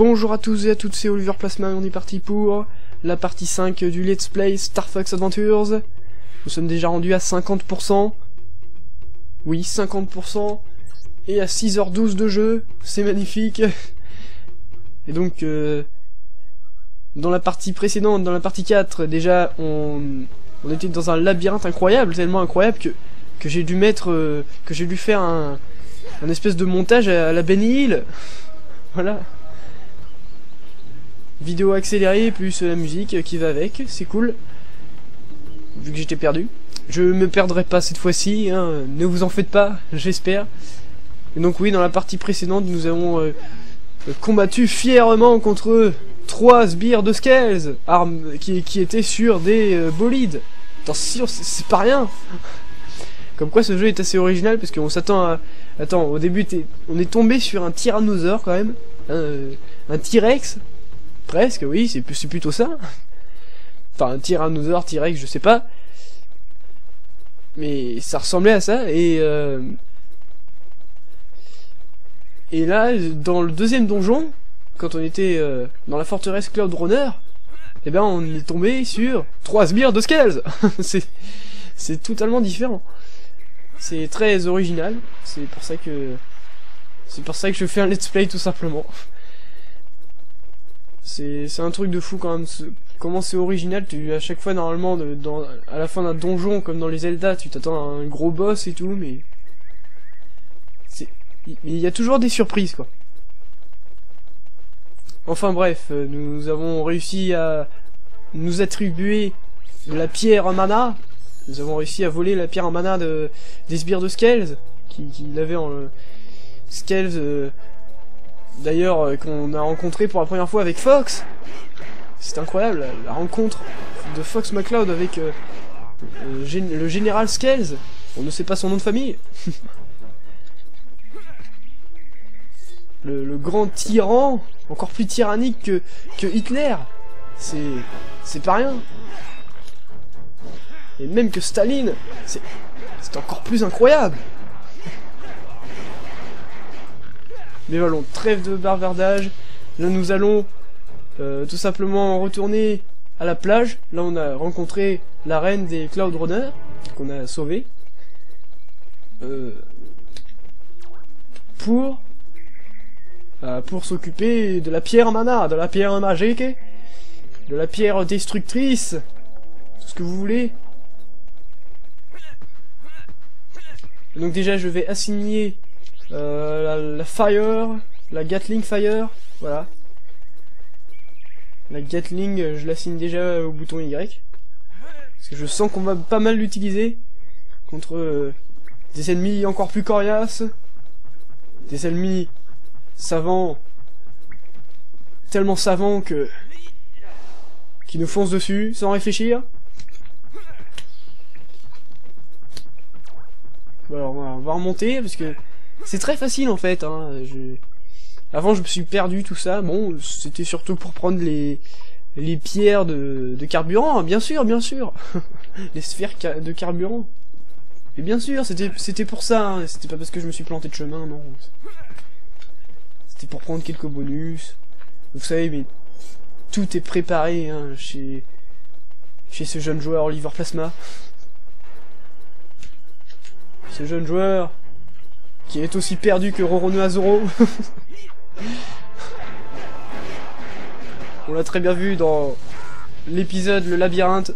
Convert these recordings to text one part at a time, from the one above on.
Bonjour à tous et à toutes, c'est Oliver Plasma et on est parti pour la partie 5 du Let's Play Star Fox Adventures. Nous sommes déjà rendus à 50%. Oui, 50%. Et à 6h12 de jeu, c'est magnifique. Et donc, dans la partie précédente, dans la partie 4, déjà, on était dans un labyrinthe incroyable, tellement incroyable que j'ai dû mettre, que j'ai dû faire un espèce de montage à la Benny Hill. Voilà. Vidéo accélérée plus la musique qui va avec, c'est cool. Vu que j'étais perdu. Je me perdrai pas cette fois-ci, hein, ne vous en faites pas, j'espère. Et donc oui, dans la partie précédente, nous avons combattu fièrement contre 3 sbires de Scales, armes qui étaient sur des bolides. Attention, c'est pas rien. Comme quoi ce jeu est assez original, parce qu'on s'attend à... Attends, au début, on est tombé sur un tyrannosaure quand même. Un T-Rex. Presque, oui, c'est plutôt ça. Enfin, un tyrannosaure, T-Rex, je sais pas. Mais ça ressemblait à ça, et là, dans le deuxième donjon, quand on était dans la forteresse Cloud Runner, eh ben on est tombé sur 3 sbires de Scales. C'est totalement différent. C'est très original, c'est pour ça que je fais un let's play tout simplement. C'est un truc de fou quand même, comment c'est original. À chaque fois normalement à la fin d'un donjon comme dans les Zelda, tu t'attends à un gros boss et tout, mais il y a toujours des surprises quoi. Enfin bref, nous avons réussi à nous attribuer la pierre en mana. Nous avons réussi à voler la pierre en mana des sbires de Scales, qu'il avait en Scales, d'ailleurs, qu'on a rencontré pour la première fois avec Fox. C'est incroyable, la rencontre de Fox McCloud avec le général Scales. On ne sait pas son nom de famille. le grand tyran, encore plus tyrannique que Hitler. C'est pas rien. Et même que Staline, c'est encore plus incroyable. Mais voilà, trêve de bavardage. Là nous allons tout simplement retourner à la plage. Là on a rencontré la reine des Cloud Runners, qu'on a sauvée. Pour s'occuper de la pierre mana, de la pierre magique, de la pierre destructrice, tout ce que vous voulez. Donc déjà je vais assigner la Fire, la Gatling Fire, voilà. La Gatling, je l'assigne déjà au bouton Y. Parce que je sens qu'on va pas mal l'utiliser contre des ennemis encore plus coriaces. Des ennemis savants, tellement savants qui nous foncent dessus sans réfléchir. Alors on va remonter parce que c'est très facile en fait, hein. Avant je me suis perdu tout ça, bon c'était surtout pour prendre les pierres de carburant, hein, bien sûr, les sphères de carburant. Et bien sûr, c'était pour ça, hein. C'était pas parce que je me suis planté de chemin, non. C'était pour prendre quelques bonus. Vous savez, mais tout est préparé hein, chez ce jeune joueur Oliver Plasma. Ce jeune joueur qui est aussi perdu que Roronoa Zoro. On l'a très bien vu dans l'épisode Le Labyrinthe.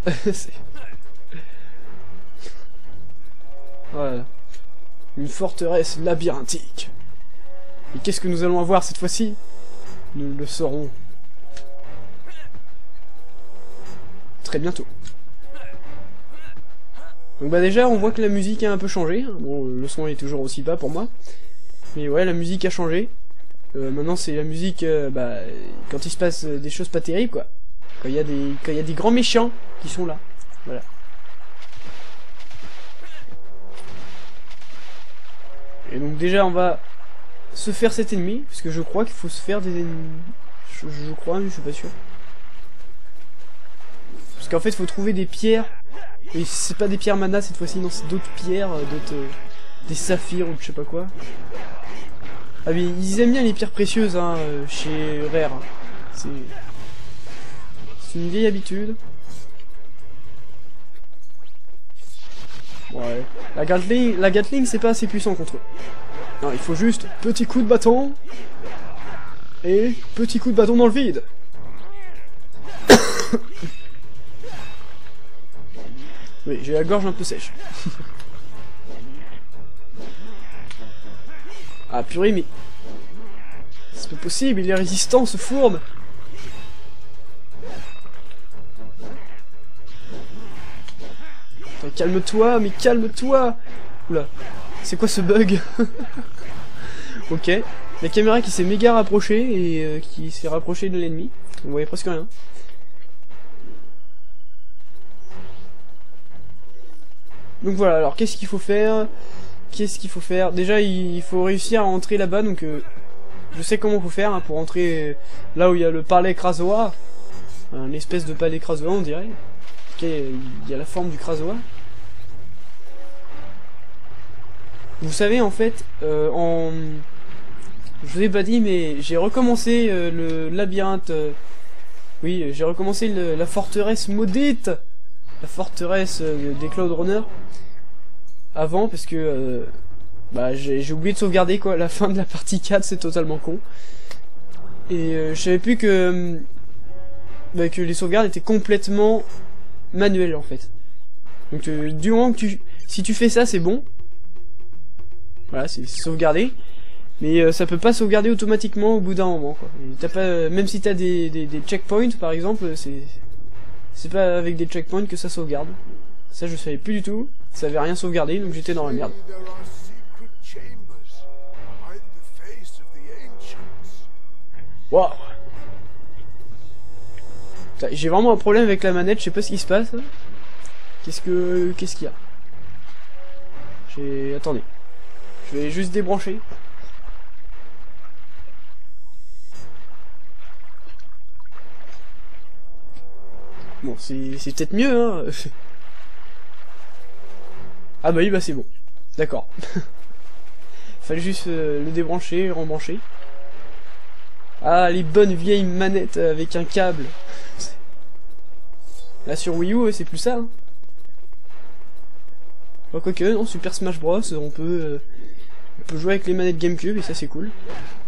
Voilà. Une forteresse labyrinthique. Et qu'est-ce que nous allons avoir cette fois-ci? Nous le saurons très bientôt. Donc bah déjà on voit que la musique a un peu changé, bon le son est toujours aussi bas pour moi, mais ouais la musique a changé, maintenant c'est la musique quand il se passe des choses pas terribles quoi, quand il y a des grands méchants qui sont là, voilà. Et donc déjà on va se faire cet ennemi, parce que je crois qu'il faut se faire des ennemis, je crois mais je suis pas sûr. Parce qu'en fait il faut trouver des pierres. Et c'est pas des pierres mana cette fois-ci, non, c'est d'autres pierres, des saphirs ou je sais pas quoi. Ah oui, ils aiment bien les pierres précieuses, hein, chez Rare. C'est une vieille habitude. Ouais. La Gatling c'est pas assez puissant contre eux. Non, il faut juste petit coup de bâton. Et petit coup de bâton dans le vide. Oui, j'ai la gorge un peu sèche. Ah purée, mais... c'est pas possible, il est résistant ce fourbe. Calme-toi, mais calme-toi. Oula, c'est quoi ce bug? Ok, la caméra qui s'est méga rapprochée et qui s'est rapprochée de l'ennemi. On voyait presque rien. Donc voilà, alors qu'est-ce qu'il faut faire? Déjà, il faut réussir à entrer là-bas, donc je sais comment faut faire hein, pour entrer là où il y a le palais Krazoa. Un espèce de palais Krazoa, on dirait. Ok, il y a la forme du Krazoa. Vous savez, en fait, je vous ai pas dit, mais j'ai recommencé le labyrinthe. Oui, j'ai recommencé la forteresse maudite. La forteresse des Cloud Runners. Avant, parce que bah, j'ai oublié de sauvegarder, quoi. La fin de la partie 4, c'est totalement con. Et je savais plus que les sauvegardes étaient complètement manuelles, en fait. Donc, du moment que si tu fais ça, c'est bon. Voilà, c'est sauvegardé. Mais ça peut pas sauvegarder automatiquement au bout d'un moment, quoi. T'as pas, même si t'as des checkpoints, par exemple, c'est pas avec des checkpoints que ça sauvegarde. Ça, je savais plus du tout. Ça avait rien sauvegardé, donc j'étais dans la merde. Waouh. J'ai vraiment un problème avec la manette, je sais pas ce qui se passe. Qu'est-ce qu'il y a? Attendez. Je vais juste débrancher. Bon, c'est peut-être mieux, hein. Ah bah oui, bah c'est bon. D'accord. Fallait juste le débrancher, rebrancher. Ah, les bonnes vieilles manettes avec un câble. Là sur Wii U, c'est plus ça. Hein. Enfin, quoique, non, Super Smash Bros, on peut jouer avec les manettes GameCube et ça c'est cool.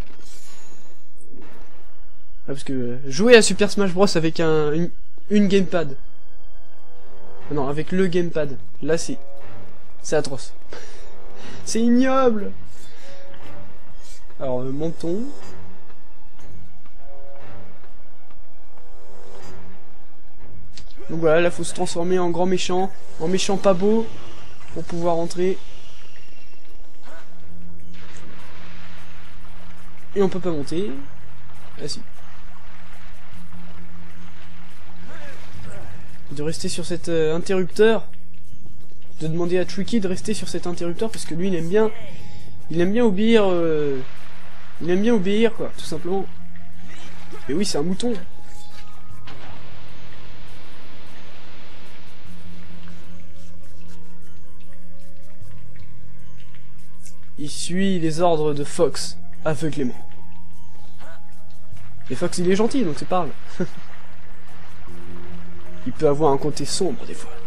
Ah, parce que jouer à Super Smash Bros avec une gamepad. Non, avec le gamepad. Là c'est atroce. C'est ignoble. Alors montons. Donc voilà, là faut se transformer en grand méchant, en méchant pas beau, pour pouvoir entrer. Et on peut pas monter. Ah si. De rester sur cet interrupteur. De demander à Tricky de rester sur cet interrupteur parce que lui il aime bien obéir. Il aime bien obéir quoi, tout simplement. Et oui, c'est un mouton. Il suit les ordres de Fox, aveuglément. Et Fox il est gentil, donc c'est parle. Il peut avoir un côté sombre des fois.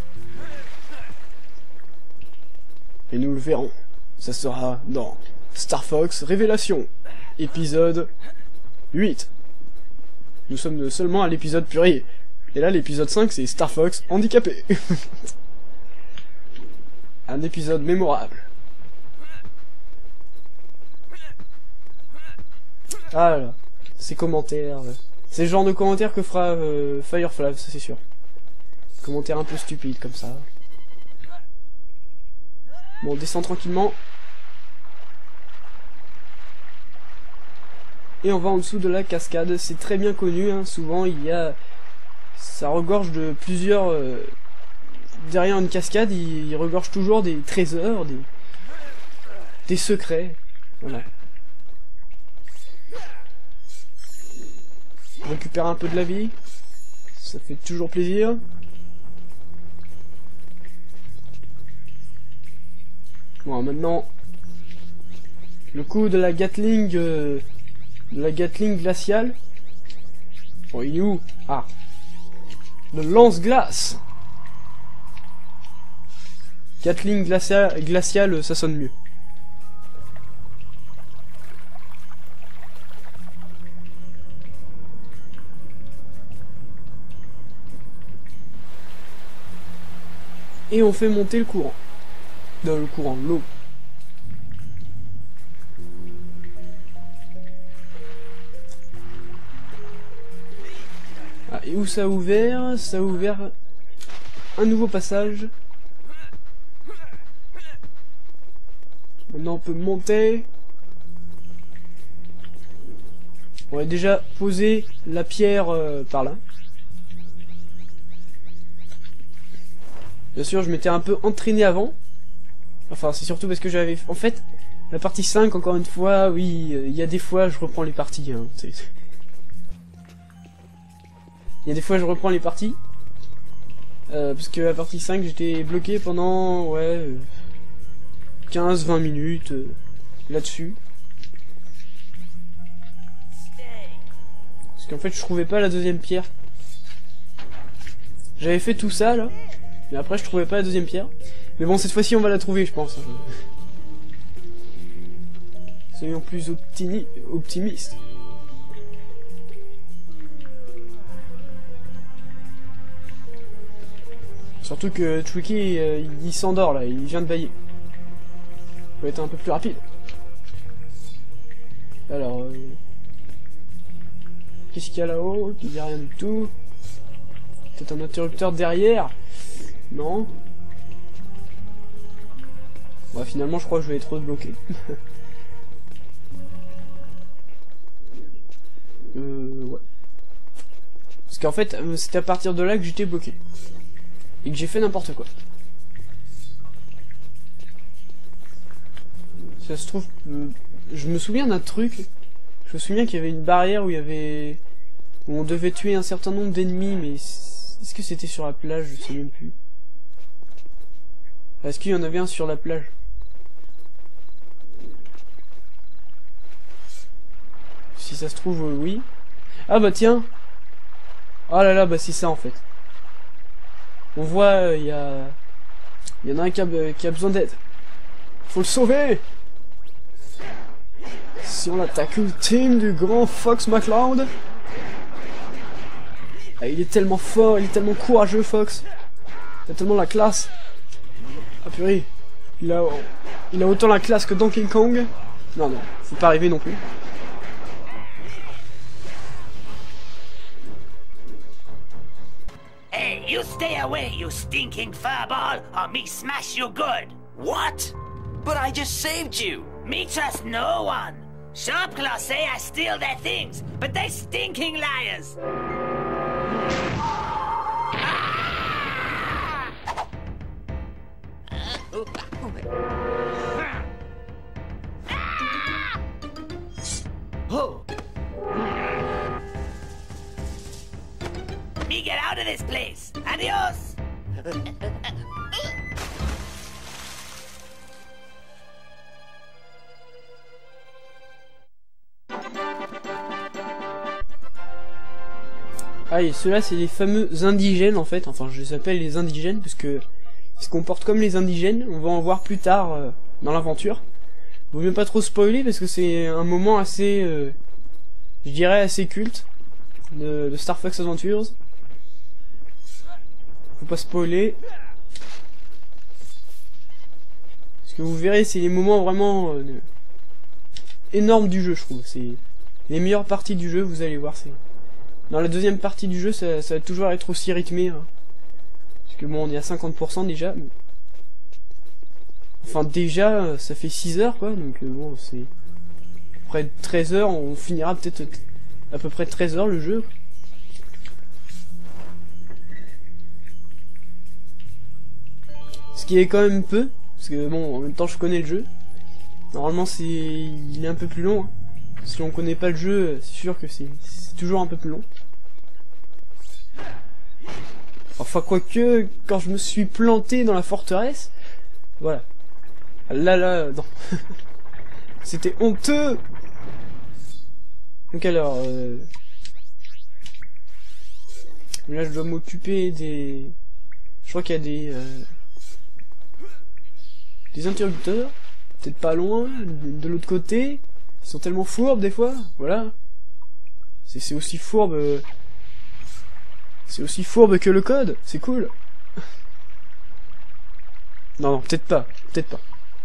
Et nous le verrons. Ça sera dans Star Fox Révélation, épisode 8. Nous sommes seulement à l'épisode purée. Et là, l'épisode 5, c'est Star Fox handicapé. Un épisode mémorable. Ah là, ces commentaires. C'est le genre de commentaires que fera Firefly, ça c'est sûr. Commentaires un peu stupides comme ça. Bon, on descend tranquillement. Et on va en dessous de la cascade. C'est très bien connu, hein. Souvent il y a... Ça regorge de plusieurs... Derrière une cascade, il regorge toujours des trésors, des secrets. Voilà. On récupère un peu de la vie. Ça fait toujours plaisir. Bon, maintenant... Le coup de la Gatling... glaciale. Oh, il est où? Ah. Le lance-glace. Gatling glaciale, ça sonne mieux. Et on fait monter le courant. Dans le courant, l'eau. Ah, et où ça a ouvert? Ça a ouvert un nouveau passage. Maintenant on peut monter. On va déjà poser la pierre par là. Bien sûr, je m'étais un peu entraîné avant. Enfin, c'est surtout parce que j'avais... En fait, la partie 5, encore une fois, oui, il y a des fois, je reprends les parties. Hein, il y a des fois, je reprends les parties. Parce que la partie 5, j'étais bloqué pendant, ouais, 15-20 minutes là-dessus. Parce qu'en fait, je trouvais pas la deuxième pierre. J'avais fait tout ça, là. Mais après, je trouvais pas la deuxième pierre. Mais bon, cette fois-ci, on va la trouver, je pense. Soyons plus optimistes. Surtout que Tricky, il s'endort, là. Il vient de bailler. Faut être un peu plus rapide. Alors... qu'est-ce qu'il y a là-haut? Il n'y a rien du tout. Peut-être un interrupteur derrière. Non. Bah finalement je crois que je vais être bloqué. Ouais. Parce qu'en fait c'était à partir de là que j'étais bloqué. Et que j'ai fait n'importe quoi. Ça se trouve... je me souviens d'un truc. Je me souviens qu'il y avait une barrière où il y avait... où on devait tuer un certain nombre d'ennemis, mais... est-ce que c'était sur la plage? Je sais même plus. Est-ce qu'il y en avait un sur la plage? Si ça se trouve, oui. Ah bah tiens. Oh là là, bah c'est ça en fait. On voit, il y en a un qui a besoin d'aide. Faut le sauver. Si on attaque le team du grand Fox McCloud. Ah, il est tellement fort, il est tellement courageux, Fox. Il a tellement la classe. Ah purée, il a autant la classe que Donkey Kong. Non, non, faut pas arriver non plus. Hey, you stay away, you stinking furball, or me smash you good. What? But I just saved you! Me trust no one. Sharpclaw say I steal their things, but they stinking liars. Oh! Me get out of this place. Adios. Ah, et ceux-là, c'est les fameux indigènes, en fait. Enfin, je les appelle les indigènes, parce que ils se comportent comme les indigènes. On va en voir plus tard dans l'aventure. Vaut mieux pas trop spoiler, parce que c'est un moment assez... je dirais assez culte de Star Fox Adventures. Faut pas spoiler. Parce que vous verrez, c'est les moments vraiment énormes du jeu, je trouve. C'est les meilleures parties du jeu, vous allez voir. C'est dans la deuxième partie du jeu, ça va toujours être aussi rythmé. Hein. Parce que bon, on est à 50% déjà. Mais... enfin, déjà, ça fait 6 heures, quoi. Donc bon, c'est... près de 13 heures, on finira peut-être à peu près 13 heures le jeu. Ce qui est quand même peu, parce que bon, en même temps je connais le jeu. Normalement il est un peu plus long. Hein. Si on connaît pas le jeu, c'est sûr que c'est toujours un peu plus long. Enfin quoique, quand je me suis planté dans la forteresse, voilà. Là, non. C'était honteux. Donc alors... Là, je dois m'occuper des... Je crois qu'il y a des interrupteurs. Peut-être pas loin, de l'autre côté. Ils sont tellement fourbes, des fois. Voilà. C'est aussi fourbe... C'est aussi fourbe que le code. C'est cool. Non, non, peut-être pas. Peut-être pas.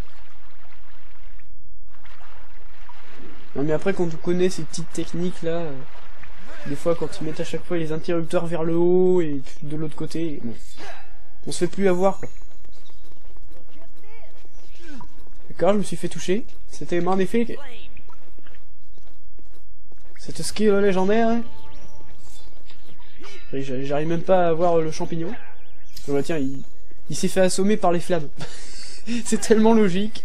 Non, mais après, quand on connaît ces petites techniques-là... Des fois, quand ils mettent à chaque fois les interrupteurs vers le haut et de l'autre côté, bon, on se fait plus avoir, quoi. D'accord, je me suis fait toucher. C'était magnifique. Cette skill légendaire. Hein. J'arrive même pas à voir le champignon. Voilà, tiens, il s'est fait assommer par les flammes. C'est tellement logique.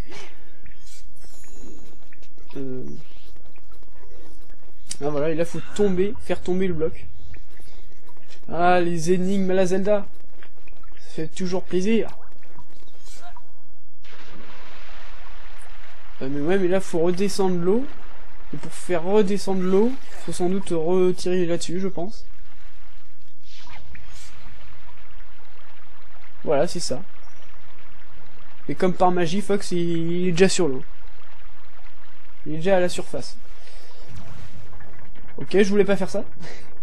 Ah voilà, et là faut tomber, faire tomber le bloc. Ah, les énigmes à la Zelda. Ça fait toujours plaisir. Mais ouais, mais là faut redescendre l'eau. Et pour faire redescendre l'eau, faut sans doute retirer là-dessus, je pense. Voilà, c'est ça. Et comme par magie, Fox il est déjà sur l'eau. Il est déjà à la surface. Ok, je voulais pas faire ça.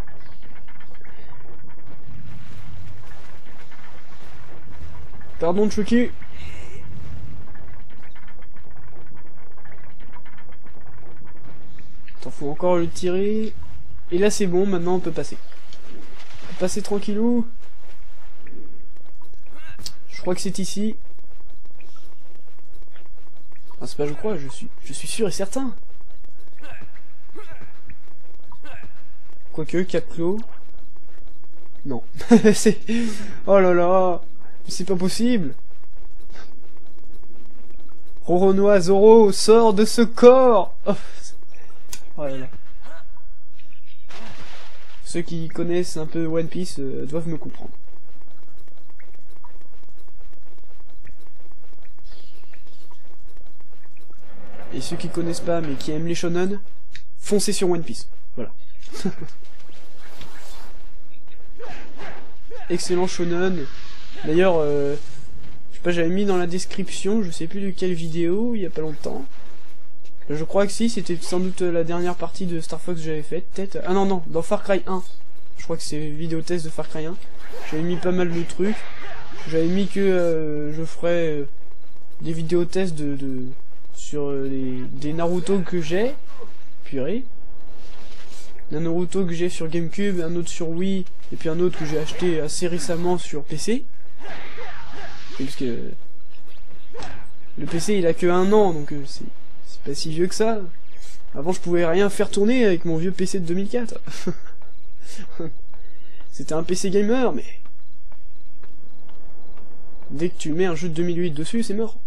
Pardon de choquer. Attends, faut encore le tirer. Et là c'est bon, maintenant on peut passer. On peut passer tranquillou. Je crois que c'est ici. Ah, c'est pas je crois, je suis sûr et certain. Quoique, 4 clos. Non. C'est... Oh là là. C'est pas possible. Roronoa Zoro, sors de ce corps. Oh là là. Ceux qui connaissent un peu One Piece doivent me comprendre. Et ceux qui connaissent pas mais qui aiment les shonen, foncez sur One Piece. Voilà. Excellent shonen. D'ailleurs, je sais pas, j'avais mis dans la description, je sais plus de quelle vidéo, il y a pas longtemps. Je crois que si, c'était sans doute la dernière partie de Star Fox que j'avais faite, peut-être. Ah non, non, dans Far Cry 1. Je crois que c'est vidéo test de Far Cry 1. J'avais mis pas mal de trucs. J'avais mis que je ferais des vidéos tests sur des Naruto que j'ai. Purée. Un Naruto que j'ai sur GameCube, un autre sur Wii, et puis un autre que j'ai acheté assez récemment sur PC. Parce que le PC il a que 1 an, donc c'est pas si vieux que ça. Avant je pouvais rien faire tourner avec mon vieux PC de 2004. C'était un PC gamer, mais dès que tu mets un jeu de 2008 dessus, c'est mort.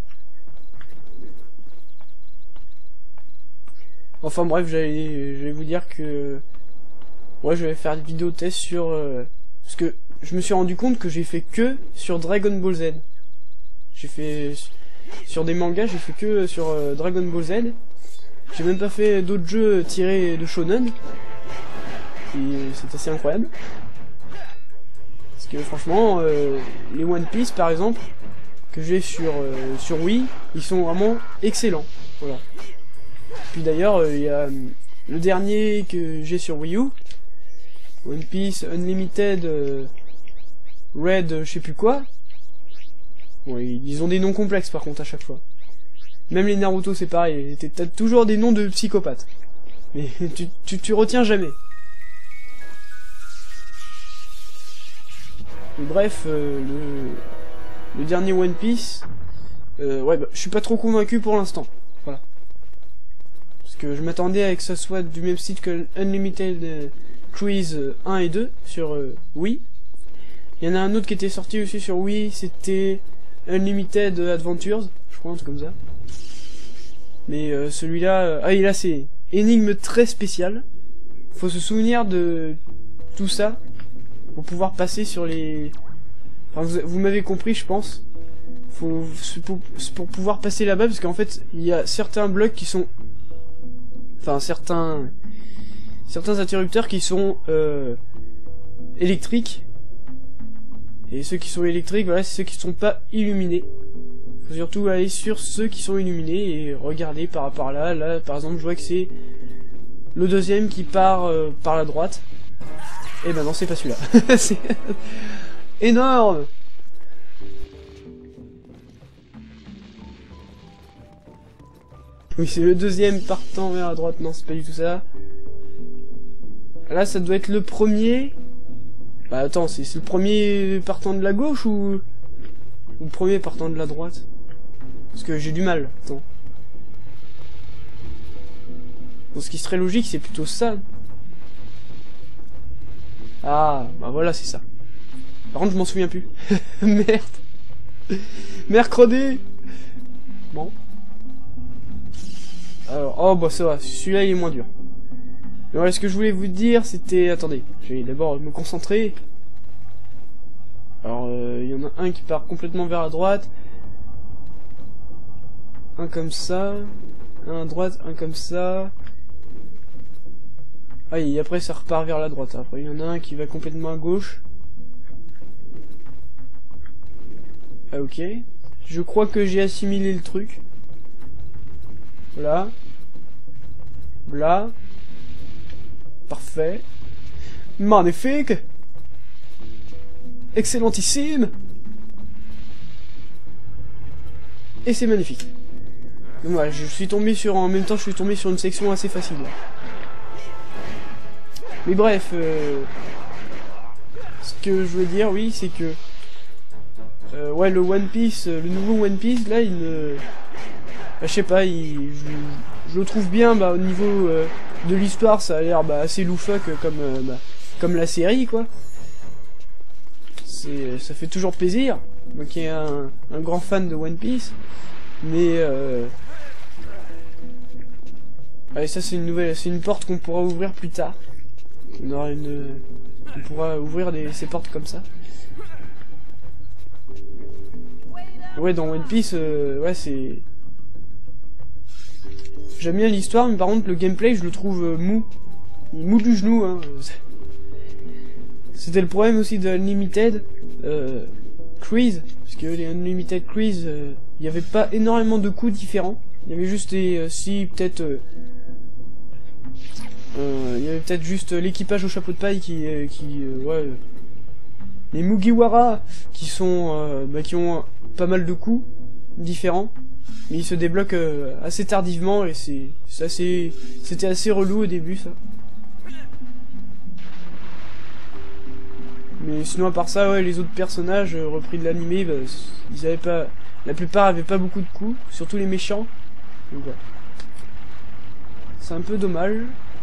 Enfin bref, j'allais vous dire que... Ouais, je vais faire une vidéo test sur... Parce que je me suis rendu compte que j'ai fait que sur Dragon Ball Z. J'ai fait... Sur des mangas, j'ai fait que sur Dragon Ball Z. J'ai même pas fait d'autres jeux tirés de shonen. Et c'est assez incroyable. Parce que franchement, les One Piece par exemple, que j'ai sur Wii, ils sont vraiment excellents. Voilà. Puis d'ailleurs, il y a le dernier que j'ai sur Wii U, One Piece Unlimited Red je sais plus quoi. Bon, ils ont des noms complexes par contre à chaque fois. Même les Naruto c'est pareil, t'as toujours des noms de psychopathes. Mais tu retiens jamais. Et bref, le dernier One Piece, ouais, bah, je suis pas trop convaincu pour l'instant. Voilà. Parce que je m'attendais à que ça soit du même style que Unlimited Cruise 1 et 2 sur Wii. Il y en a un autre qui était sorti aussi sur Wii, c'était Unlimited Adventures, je crois, un truc comme ça. Mais celui-là, ah, et là c'est énigme très spéciale. Faut se souvenir de tout ça pour pouvoir passer sur les... Enfin, vous m'avez compris, je pense. c'est pour pouvoir passer là-bas, parce qu'en fait, il y a certains blocs qui sont... Enfin, certains interrupteurs qui sont électriques. Et ceux qui sont électriques, voilà, c'est ceux qui sont pas illuminés. Faut surtout aller sur ceux qui sont illuminés et regarder par rapport là. Là, par exemple, je vois que c'est le deuxième qui part par la droite. Et ben non, c'est pas celui-là. C'est énorme. Oui, c'est le deuxième partant vers la droite. Non, c'est pas du tout ça. Là, ça doit être le premier. Bah attends, c'est le premier partant de la gauche ou le premier partant de la droite? Parce que j'ai du mal. Attends. Bon, ce qui serait logique, c'est plutôt ça. Ah, bah voilà, c'est ça. Par contre, je m'en souviens plus. Merde. Mercredi. Bon. Alors, oh bah ça va, celui-là il est moins dur. Mais voilà, ce que je voulais vous dire, c'était... Attendez, je vais d'abord me concentrer. Alors, il y en a un qui part complètement vers la droite. Un comme ça. Un à droite, un comme ça. Ah, et après ça repart vers la droite. Après, il y en a un qui va complètement à gauche. Ah, ok. Je crois que j'ai assimilé le truc. Là. Là. Parfait. Magnifique. Excellentissime. Et c'est magnifique. Donc voilà, je suis tombé sur... En même temps, je suis tombé sur une section assez facile. Mais bref, ce que je veux dire, oui, c'est que... ouais, le One Piece, le nouveau One Piece, là, il me... Bah, je sais pas, je le trouve bien, bah, au niveau de l'histoire, ça a l'air bah, assez loufoque comme la série, quoi. Ça fait toujours plaisir, moi qui est un grand fan de One Piece, mais allez, ça c'est une porte qu'on pourra ouvrir plus tard. On pourra ouvrir ces portes comme ça. Ouais, dans One Piece, ouais, c'est... J'aime bien l'histoire, mais par contre, le gameplay, je le trouve mou. Il est mou du genou, hein. C'était le problème aussi de Unlimited Cruise, parce que les Unlimited Cruise, il n'y avait pas énormément de coups différents. Il y avait juste des... il y avait peut-être juste l'équipage au chapeau de paille ouais... les Mugiwara, qui ont pas mal de coups différents. Mais ils se débloquent assez tardivement, et c'était assez relou au début, ça. Mais sinon, à part ça, ouais, les autres personnages repris de l'animé, bah, ils avaient pas... La plupart avaient pas beaucoup de coups, surtout les méchants. Donc ouais. C'est un peu dommage.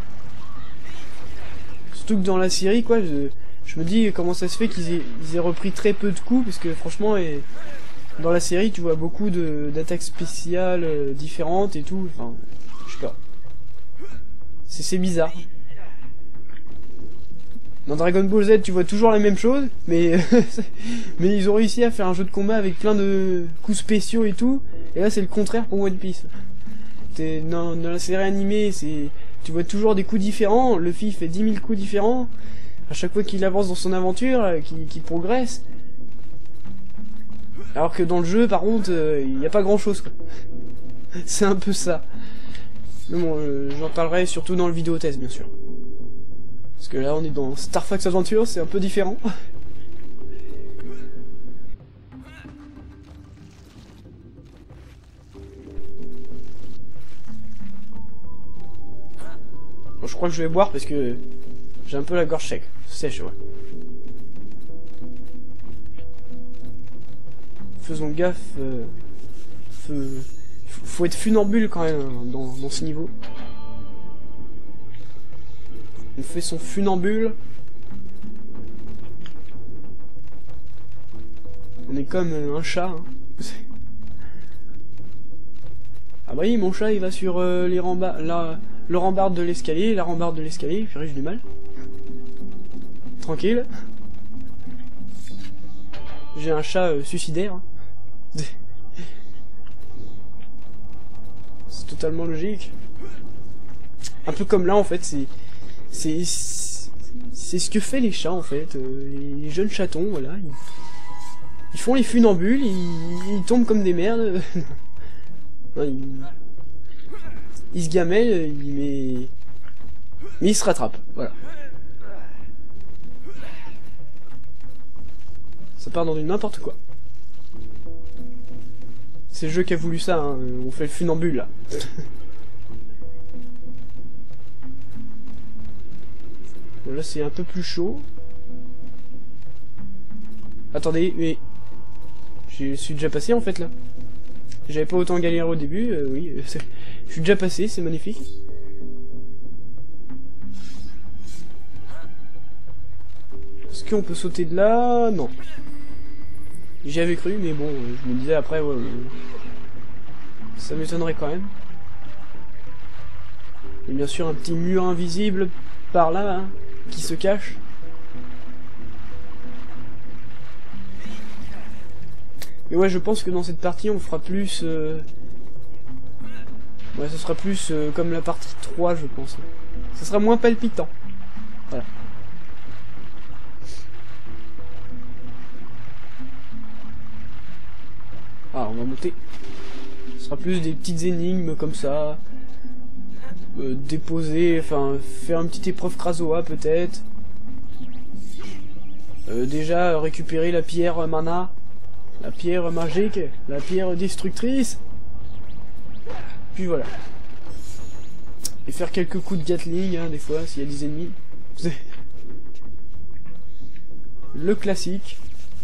Surtout que dans la série, quoi, je me dis comment ça se fait qu'ils aient repris très peu de coups, parce que franchement, dans la série, tu vois beaucoup d'attaques spéciales différentes et tout. Enfin, je sais pas. C'est bizarre. Dans Dragon Ball Z, tu vois toujours la même chose, mais mais ils ont réussi à faire un jeu de combat avec plein de coups spéciaux et tout. Et là, c'est le contraire pour One Piece. Dans la série animée, tu vois toujours des coups différents. Luffy fait 10 000 coups différents à chaque fois qu'il avance dans son aventure, qu'il progresse. Alors que dans le jeu, par contre, il n'y a pas grand chose, quoi. C'est un peu ça. Mais bon, j'en parlerai surtout dans le vidéo test, bien sûr. Parce que là, on est dans Star Fox Adventure, c'est un peu différent. Bon, je crois que je vais boire parce que j'ai un peu la gorge sèche, ouais. Faisons gaffe, faut être funambule quand même hein, dans ce niveau. On fait son funambule. On est comme un chat. Hein. Ah bah oui, mon chat il va sur les rambardes, le rambarde de l'escalier, la rambarde de l'escalier, j'ai du mal. Tranquille. J'ai un chat suicidaire. C'est totalement logique. Un peu comme là en fait, c'est ce que fait les chats en fait, les jeunes chatons, voilà. Ils font les funambules, ils tombent comme des merdes. Non, ils se gamellent, mais ils se rattrapent, voilà. Ça part dans du n'importe quoi. C'est le jeu qui a voulu ça, hein. On fait le funambule là. Là c'est un peu plus chaud. Attendez, mais... Je suis déjà passé en fait là. J'avais pas autant galéré au début, oui. Je suis déjà passé, c'est magnifique. Est-ce qu'on peut sauter de là? Non. J'y avais cru, mais bon, je me disais après, ouais, ça m'étonnerait quand même. Et bien sûr un petit mur invisible par là, hein, qui se cache. Et ouais, je pense que dans cette partie, on fera plus... Ouais, ce sera plus comme la partie 3, je pense. Ce sera moins palpitant. Voilà. Ah, on va monter. Ce sera plus des petites énigmes comme ça. Déposer, enfin, faire une petite épreuve Krazoa peut-être. Déjà, récupérer la pierre mana. La pierre magique, la pierre destructrice. Puis voilà. Et faire quelques coups de Gatling, hein, des fois, s'il y a des ennemis. Le classique.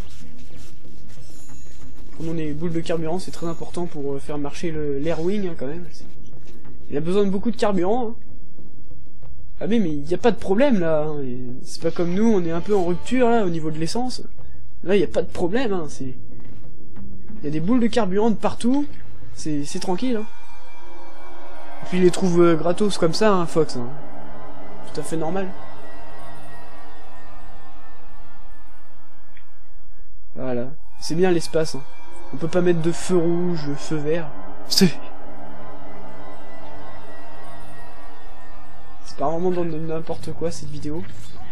Prenons les boules de carburant, c'est très important pour faire marcher l'Airwing, hein, quand même. Il a besoin de beaucoup de carburant. Hein. Ah mais il n'y a pas de problème, là. Hein. C'est pas comme nous, on est un peu en rupture, là, au niveau de l'essence. Là, il n'y a pas de problème, hein. Il y a des boules de carburant de partout. C'est tranquille, hein. Et puis, il les trouve gratos comme ça, hein, Fox. Hein. Tout à fait normal. Voilà. C'est bien l'espace, hein. On peut pas mettre de feu rouge, de feu vert. C'est pas vraiment dans n'importe quoi, cette vidéo.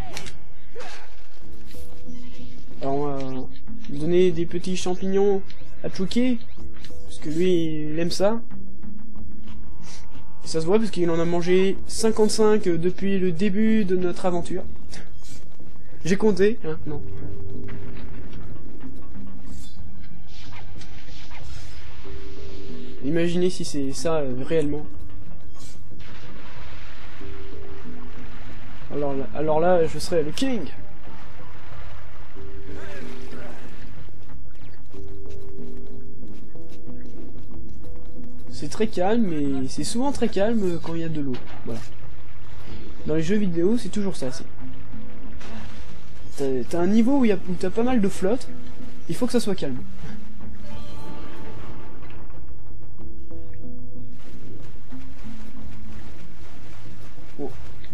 Alors, on va lui donner des petits champignons à Chucky, parce que lui, il aime ça. Et ça se voit parce qu'il en a mangé 55 depuis le début de notre aventure. J'ai compté, hein, non. Imaginez si c'est ça réellement. Alors là, je serais le king. C'est très calme, mais c'est souvent très calme quand il y a de l'eau. Voilà. Dans les jeux vidéo, c'est toujours ça. T'as un niveau où t'as pas mal de flotte, il faut que ça soit calme. Bon,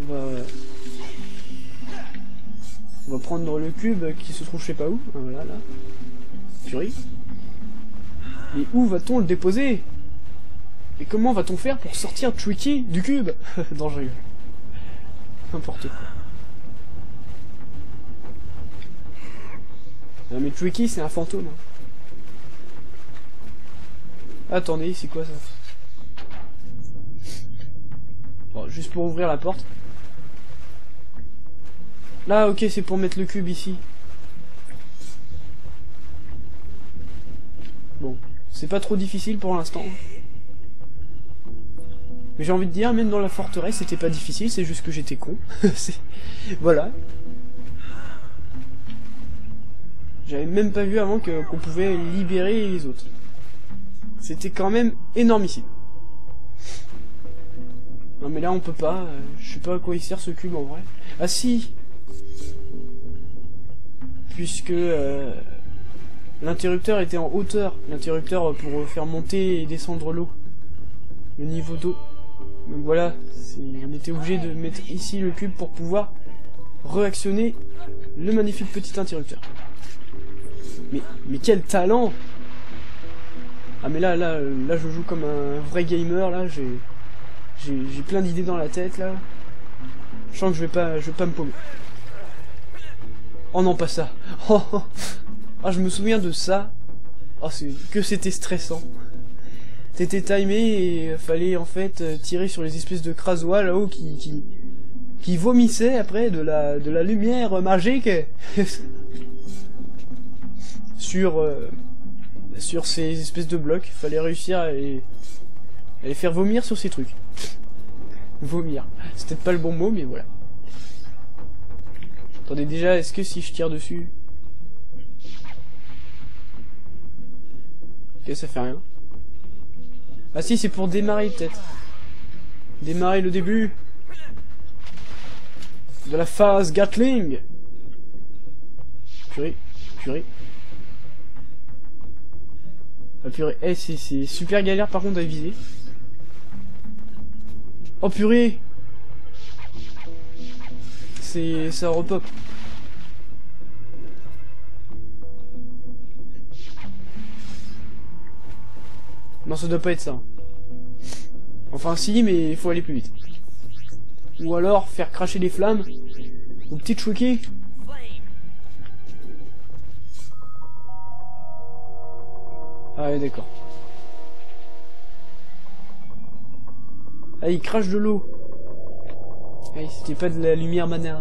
on va prendre le cube qui se trouve je sais pas où. Voilà, là. Fury. Et où va-t-on le déposer? Et comment va-t-on faire pour sortir Chucky du cube? Dangereux. N'importe quoi. Non mais Chucky c'est un fantôme. Hein. Attendez, c'est quoi ça? Bon, juste pour ouvrir la porte. Là, ok, c'est pour mettre le cube ici. Bon, c'est pas trop difficile pour l'instant. Mais j'ai envie de dire, même dans la forteresse, c'était pas difficile, c'est juste que j'étais con. Voilà. J'avais même pas vu avant qu'on pouvait libérer les autres. C'était quand même énormissime. Non mais là on peut pas, je sais pas à quoi il sert ce cube en vrai. Ah si. Puisque l'interrupteur était en hauteur. L'interrupteur pour faire monter et descendre l'eau. Le niveau d'eau. Donc voilà, on était obligé de mettre ici le cube pour pouvoir réactionner le magnifique petit interrupteur. Mais quel talent! Ah mais là je joue comme un vrai gamer, là, j'ai plein d'idées dans la tête, là. Je sens que je vais pas me paumer. Oh non, pas ça. Oh, oh. Ah, je me souviens de ça. Oh, c'était stressant. T'étais timé et fallait en fait tirer sur les espèces de crasois là-haut qui vomissaient après de la lumière magique sur ces espèces de blocs. Fallait réussir à les faire vomir sur ces trucs. Vomir. C'est peut-être pas le bon mot, mais voilà. Attendez, déjà, est-ce que si je tire dessus... Ok, ça fait rien. Ah si, c'est pour démarrer peut-être. Démarrer le début de la phase Gatling. Purée, purée. Ah purée, eh, c'est super galère par contre à viser. Oh purée. Ça repop. Non, ça doit pas être ça. Enfin si, mais il faut aller plus vite. Ou alors faire cracher les flammes aux petites chouquets. Ah ouais, d'accord. Ah, il crache de l'eau. Ah, c'était pas de la lumière mana.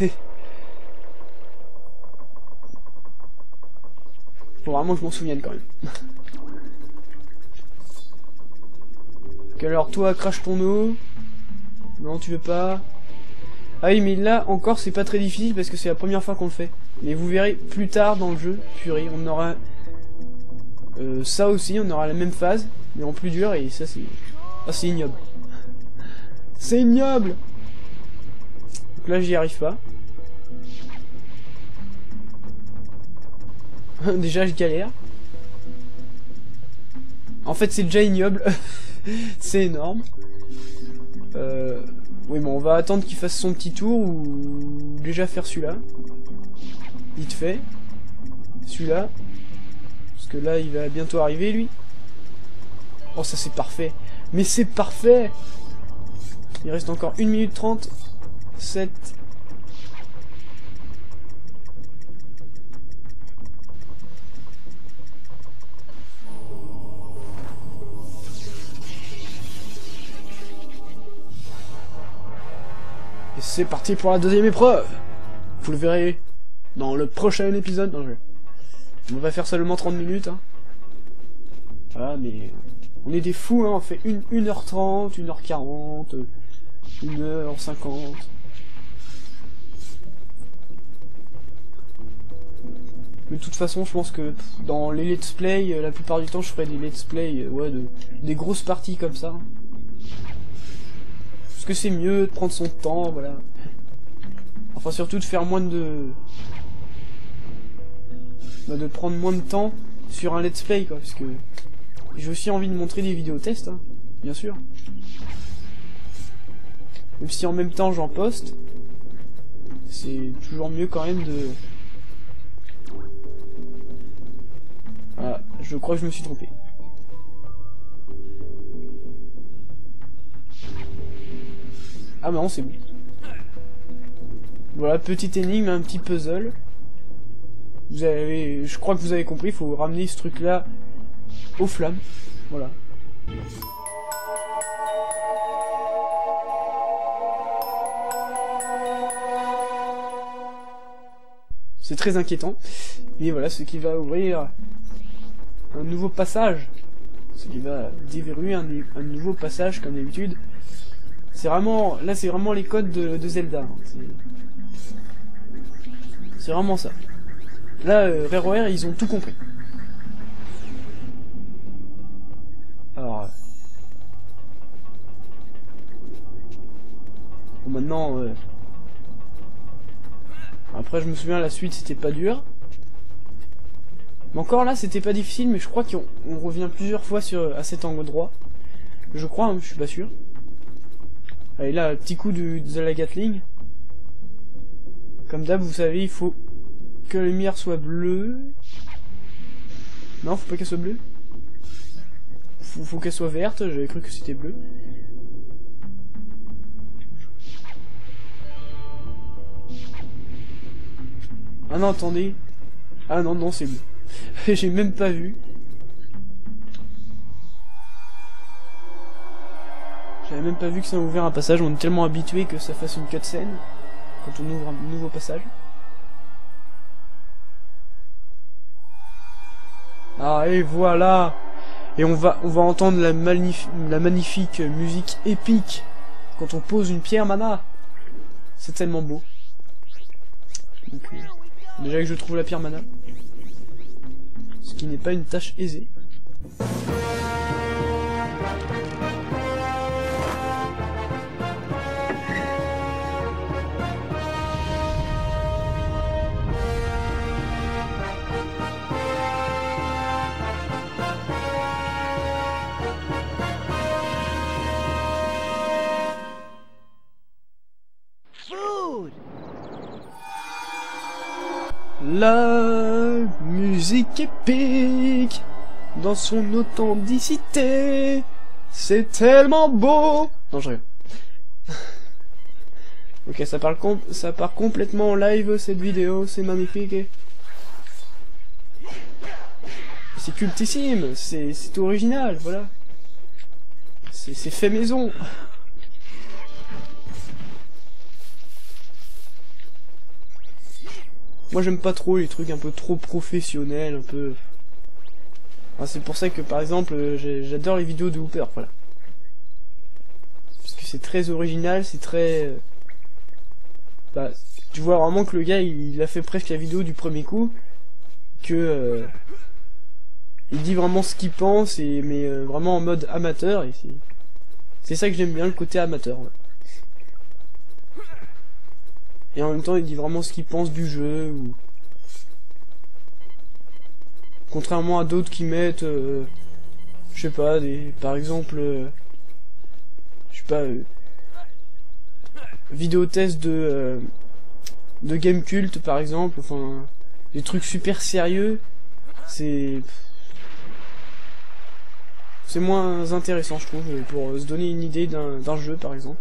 Faut vraiment que je m'en souvienne quand même. Ok, alors toi, crache ton eau. Non, tu veux pas. Ah oui, mais là encore, c'est pas très difficile parce que c'est la première fois qu'on le fait. Mais vous verrez plus tard dans le jeu, purée, on aura ça aussi, on aura la même phase, mais en plus dur, et ça c'est... Ah, c'est ignoble. C'est ignoble. Donc là, j'y arrive pas. Déjà, je galère. En fait, c'est déjà ignoble. C'est énorme. Oui, bon, on va attendre qu'il fasse son petit tour ou déjà faire celui-là. Vite fait. Celui-là. Parce que là, il va bientôt arriver, lui. Oh, ça, c'est parfait. Mais c'est parfait! Il reste encore 1 minute 30. 7... Et c'est parti pour la deuxième épreuve. Vous le verrez dans le prochain épisode. Non, on va faire seulement 30 minutes. Hein. Voilà, mais on est des fous, hein. On fait 1h30, 1h40, 1h50. Mais de toute façon, je pense que dans les let's play, la plupart du temps, je ferai des let's play, ouais, des grosses parties comme ça. Parce que c'est mieux de prendre son temps, voilà. Enfin, surtout de faire moins de... Bah, de prendre moins de temps sur un let's play, quoi, parce que... J'ai aussi envie de montrer des vidéos tests, hein, bien sûr. Même si en même temps j'en poste, c'est toujours mieux quand même de... Voilà, je crois que je me suis trompé. Ah bah non, c'est bon. Voilà, petite énigme, un petit puzzle. Vous avez, je crois que vous avez compris, il faut ramener ce truc-là aux flammes. Voilà. C'est très inquiétant. Mais voilà, ce qui va ouvrir un nouveau passage. Ce qui va déverrouiller un nouveau passage, comme d'habitude. C'est vraiment... Là, c'est vraiment les codes de Zelda. C'est vraiment ça. Là, Rareware, ils ont tout compris. Alors... Bon, maintenant... Après, je me souviens, la suite, c'était pas dur. Mais encore là, c'était pas difficile, mais je crois qu'on revient plusieurs fois à cet angle droit. Je crois, hein, je suis pas sûr. Allez, là, petit coup de la Gatling. Comme d'hab, vous savez, il faut que la lumière soit bleue. Non, faut pas qu'elle soit bleue. faut qu'elle soit verte, j'avais cru que c'était bleu. Ah non, attendez. Ah non, non, c'est bleu. J'ai même pas vu. J'avais même pas vu que ça a ouvert un passage, on est tellement habitué que ça fasse une cutscene quand on ouvre un nouveau passage. Ah et voilà. Et on va entendre la magnifique musique épique quand on pose une pierre mana. C'est tellement beau. Donc, déjà que je trouve la pierre mana, ce qui n'est pas une tâche aisée. La musique épique, dans son authenticité, c'est tellement beau. Non, je rigole. Ok, ça part complètement en live cette vidéo, c'est magnifique. C'est cultissime, c'est original, voilà. C'est fait maison. Moi j'aime pas trop les trucs un peu trop professionnels, un peu... Enfin, c'est pour ça que par exemple j'adore les vidéos de Hooper, voilà. Parce que c'est très original, c'est très... Bah, tu vois vraiment que le gars il a fait presque la vidéo du premier coup, que... Il dit vraiment ce qu'il pense, mais vraiment en mode amateur, et c'est ça que j'aime bien, le côté amateur, ouais. Et en même temps, il dit vraiment ce qu'il pense du jeu, ou... Contrairement à d'autres qui mettent, je sais pas, par exemple, je sais pas, vidéo test de Gamecult, par exemple, enfin, des trucs super sérieux, c'est moins intéressant, je trouve, pour se donner une idée d'un jeu, par exemple.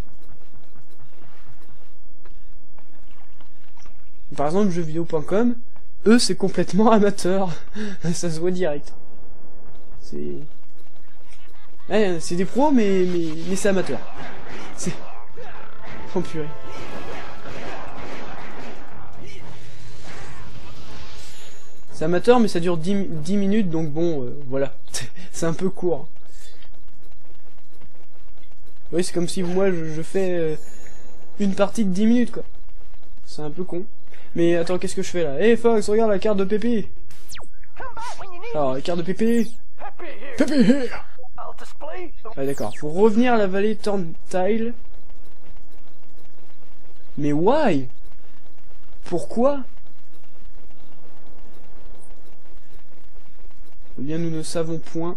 Par exemple, jeuxvideo.com, eux, c'est complètement amateur. Ça se voit direct. C'est... Ouais, c'est des pros, mais c'est amateur. C'est... Oh purée. C'est amateur, mais ça dure 10 minutes, donc bon, voilà. C'est un peu court. Oui, c'est comme si moi, je fais une partie de 10 minutes, quoi. C'est un peu con. Mais attends, qu'est-ce que je fais là? Hey Fox, regarde la carte de Pépé. Alors, la carte de Pépé. Pépé here. Ah d'accord, faut revenir à la vallée Thorntile. Mais why? Pourquoi? Eh bien, nous ne savons point.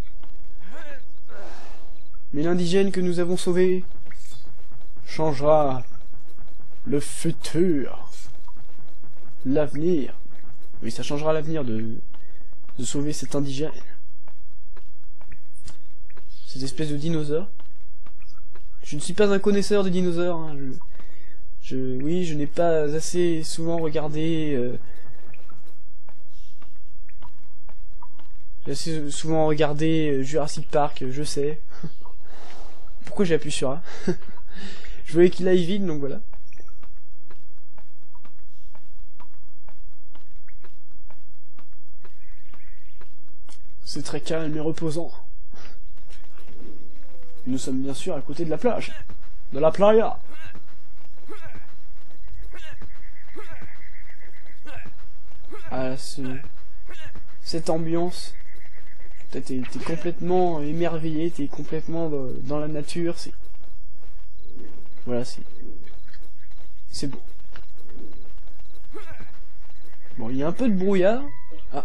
Mais l'indigène que nous avons sauvé changera le futur. L'avenir. Oui, ça changera l'avenir de sauver cet indigène. Cette espèce de dinosaure. Je ne suis pas un connaisseur de dinosaures. Hein. Oui, je n'ai pas assez souvent regardé... J'ai assez souvent regardé Jurassic Park, je sais. Pourquoi j'ai appuyé sur A? Je voulais qu'il aille vite, donc voilà. C'est très calme et reposant. Nous sommes bien sûr à côté de la plage. De la playa. Ah, cette ambiance. T'es complètement émerveillé, t'es complètement dans la nature, c'est... Voilà, c'est beau. Bon, il y a un peu de brouillard. Ah.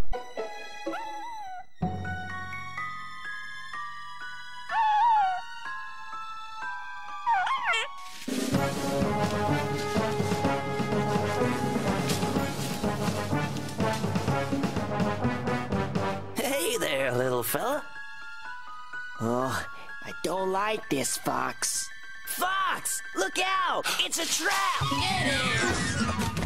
Hey there, little fella. Oh, I don't like this, Fox. Fox, look out! It's a trap! Get it!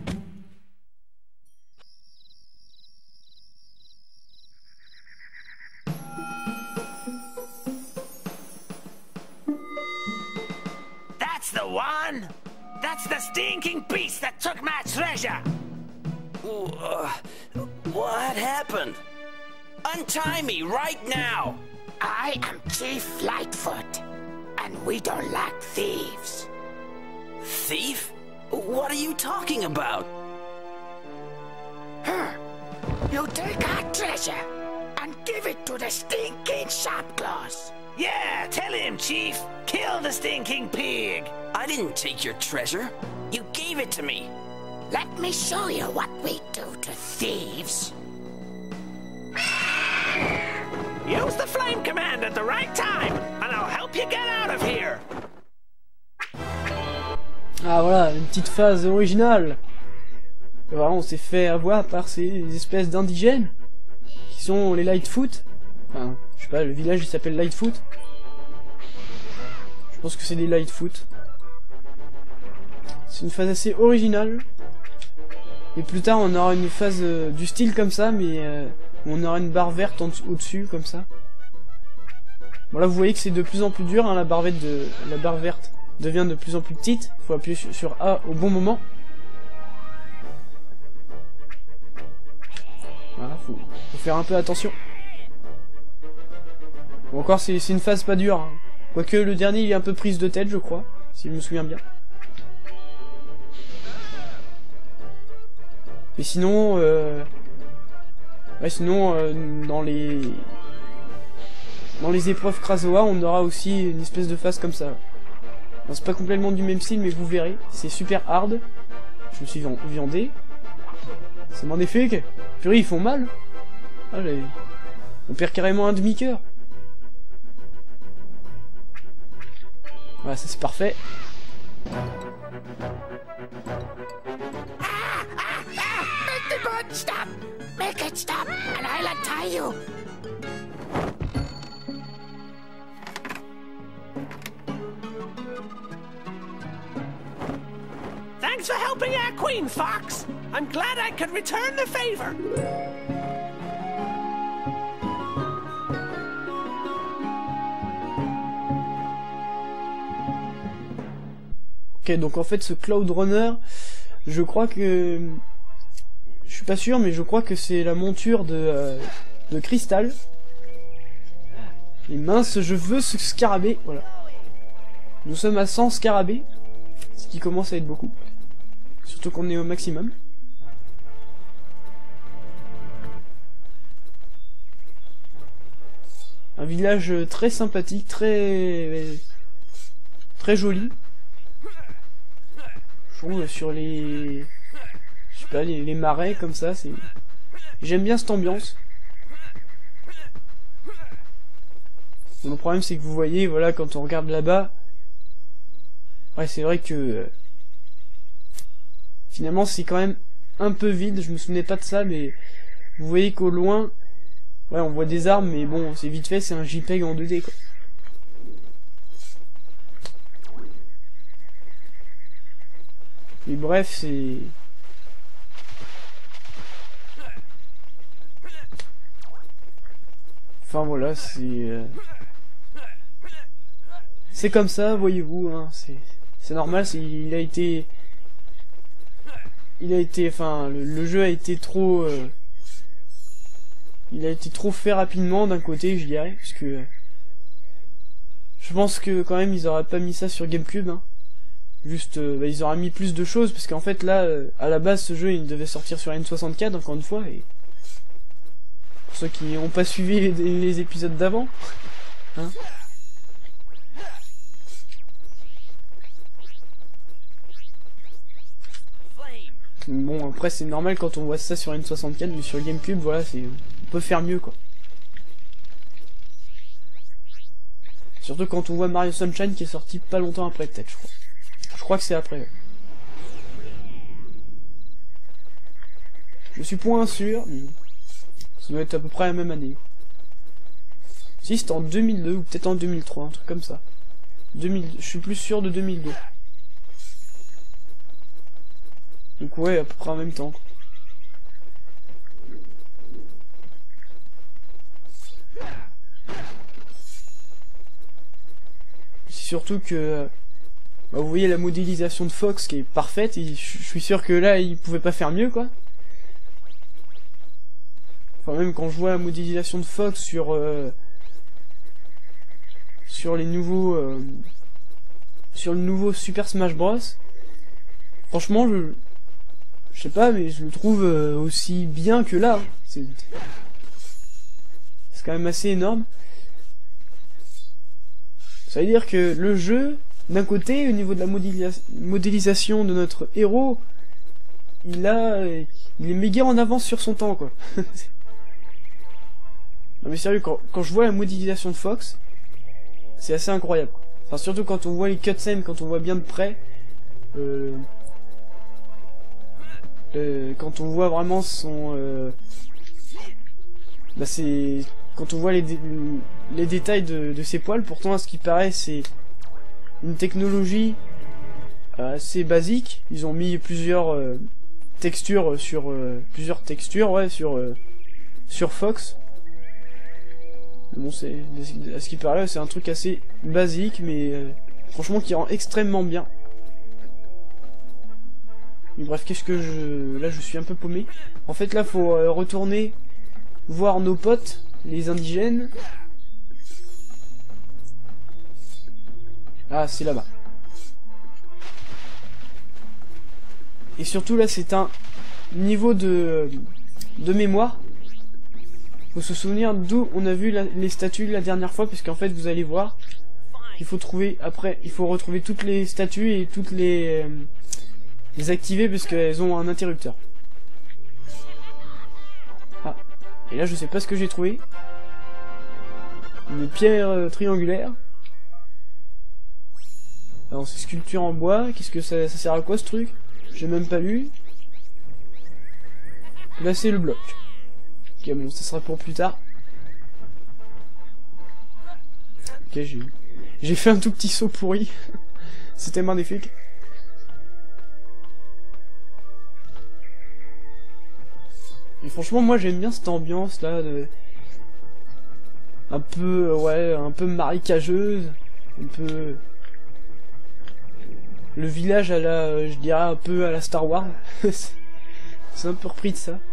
That's the one! That's the stinking beast that took my treasure! What happened? Untie me right now! I am Chief Lightfoot, and we don't like thieves. Thief? What are you talking about? You take our treasure and give it to the stinking Sharpclaws. Yeah, tell him, Chief. Kill the stinking pig. I didn't take your treasure. You gave it to me. Let me show you what we do to thieves. Use the flame command at the right time, and I'll help you get out of here. Ah voilà, une petite phase originale. Et voilà, on s'est fait avoir par ces espèces d'indigènes qui sont les Lightfoot. Enfin, je sais pas, le village il s'appelle Lightfoot. Je pense que c'est des Lightfoot. C'est une phase assez originale. Et plus tard on aura une phase du style comme ça, mais on aura une barre verte au-dessus comme ça. Bon là vous voyez que c'est de plus en plus dur, hein, la barre verte devient de plus en plus petite. Faut appuyer sur A au bon moment. Voilà, faut faire un peu attention. Bon, encore c'est une phase pas dure, hein. Quoique le dernier il est un peu prise de tête je crois, si je me souviens bien. Mais sinon, dans les épreuves Krazoa, on aura aussi une espèce de phase comme ça. C'est pas complètement du même style, mais vous verrez, c'est super hard. Je me suis viandé. C'est magnifique. Purée, ils font mal. Allez. On perd carrément un demi-cœur. Voilà, ça c'est parfait. Make the boat stop! Make it stop, and I'll untie you! Thanks for helping our queen, Fox! I'm glad I could return the favor! Ok, donc en fait ce Cloud Runner, je crois que... Je suis pas sûr, mais je crois que c'est la monture de Cristal. Et mince, je veux ce scarabée, voilà. Nous sommes à 100 scarabées, ce qui commence à être beaucoup. Surtout qu'on est au maximum. Un village très sympathique, très joli. Je trouve sur les... Je sais pas, les marais comme ça, c'est... J'aime bien cette ambiance. Bon, le problème c'est que vous voyez, voilà, quand on regarde là-bas... Ouais, c'est vrai que... Finalement c'est quand même un peu vide, je me souvenais pas de ça, mais... Vous voyez qu'au loin... Ouais, on voit des arbres, mais bon, c'est vite fait, c'est un JPEG en 2D, quoi. Et bref, c'est... Enfin voilà, c'est comme ça, voyez-vous, hein, c'est normal, il a été, enfin, le jeu a été trop, il a été trop fait rapidement d'un côté, je dirais, parce que je pense que quand même ils auraient pas mis ça sur GameCube, hein. Juste, ils auraient mis plus de choses, parce qu'en fait là, à la base ce jeu il devait sortir sur N64 encore une fois, et pour ceux qui n'ont pas suivi les épisodes d'avant, hein. Bon après c'est normal quand on voit ça sur N64, mais sur GameCube voilà, on peut faire mieux quoi. Surtout quand on voit Mario Sunshine qui est sorti pas longtemps après peut-être je crois. Je crois que c'est après. Je suis point sûr, mais ça doit être à peu près la même année. Si, c'était en 2002 ou peut-être en 2003, un truc comme ça. 2000, je suis plus sûr de 2002. Donc ouais, à peu près en même temps. C'est surtout que... bah, vous voyez la modélisation de Fox qui est parfaite, et je suis sûr que là, il pouvait pas faire mieux, quoi. Enfin, même quand je vois la modélisation de Fox sur les nouveaux... sur le nouveau Super Smash Bros. Franchement, je sais pas, mais je le trouve aussi bien que là. C'est quand même assez énorme. Ça veut dire que le jeu, d'un côté, au niveau de la modélisation de notre héros, il est méga en avance sur son temps, quoi. Non mais sérieux, quand je vois la modélisation de Fox, c'est assez incroyable. Enfin, surtout quand on voit les cutscenes, quand on voit bien de près, quand on voit vraiment son... bah c'est... Quand on voit les détails de ses poils, pourtant à ce qui paraît c'est une technologie assez basique. Ils ont mis plusieurs textures sur... sur Fox. Bon, c'est... À ce qui paraît, c'est un truc assez basique, mais franchement qui rend extrêmement bien. Mais bref, qu'est-ce que je... Là, je suis un peu paumé. En fait, là, faut retourner voir nos potes, les indigènes. Ah, c'est là-bas. Et surtout, là, c'est un niveau de mémoire. Faut se souvenir d'où on a vu les statues la dernière fois, parce qu'en fait, vous allez voir, il faut trouver, après, il faut retrouver toutes les statues et toutes les activer, parce qu'elles ont un interrupteur. Ah. Et là, je sais pas ce que j'ai trouvé. Une pierre triangulaire. Alors, c'est sculpture en bois. Qu'est-ce que ça sert à quoi, ce truc? J'ai même pas lu. Placer le bloc. Ok, bon, ça sera pour plus tard. Ok, j'ai fait un tout petit saut pourri. C'était magnifique. Et franchement, moi j'aime bien cette ambiance là, un peu, ouais, un peu marécageuse, un peu... Le village à la, je dirais un peu à la Star Wars. C'est un peu repris de ça.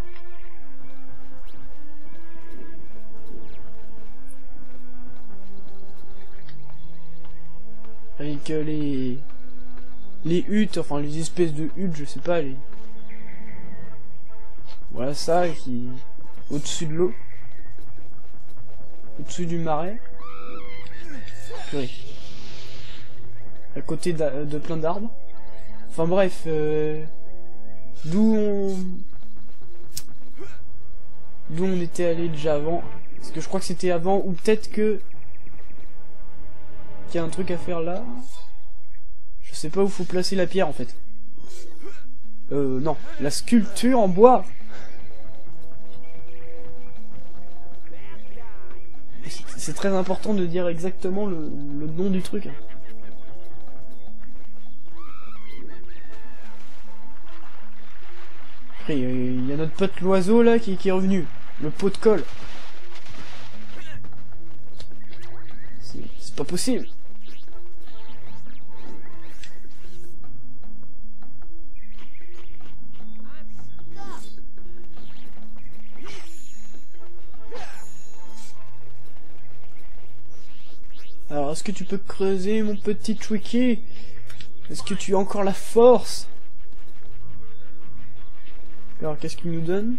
Avec les huttes, enfin les espèces de huttes, je sais pas, les... Voilà ça qui... au-dessus de l'eau. Au-dessus du marais. Oui. À côté de plein d'arbres. Enfin bref, d'où on était allé déjà avant. Parce que je crois que c'était avant, ou peut-être que... qu'il y a un truc à faire là. Je sais pas où faut placer la pierre en fait. Non. La sculpture en bois. C'est très important de dire exactement le nom du truc. Après, il y a notre pote l'oiseau là qui est revenu. Le pot de colle. C'est pas possible. Alors, est-ce que tu peux creuser, mon petit Tricky? Est-ce que tu as encore la force? Alors, qu'est-ce qu'il nous donne?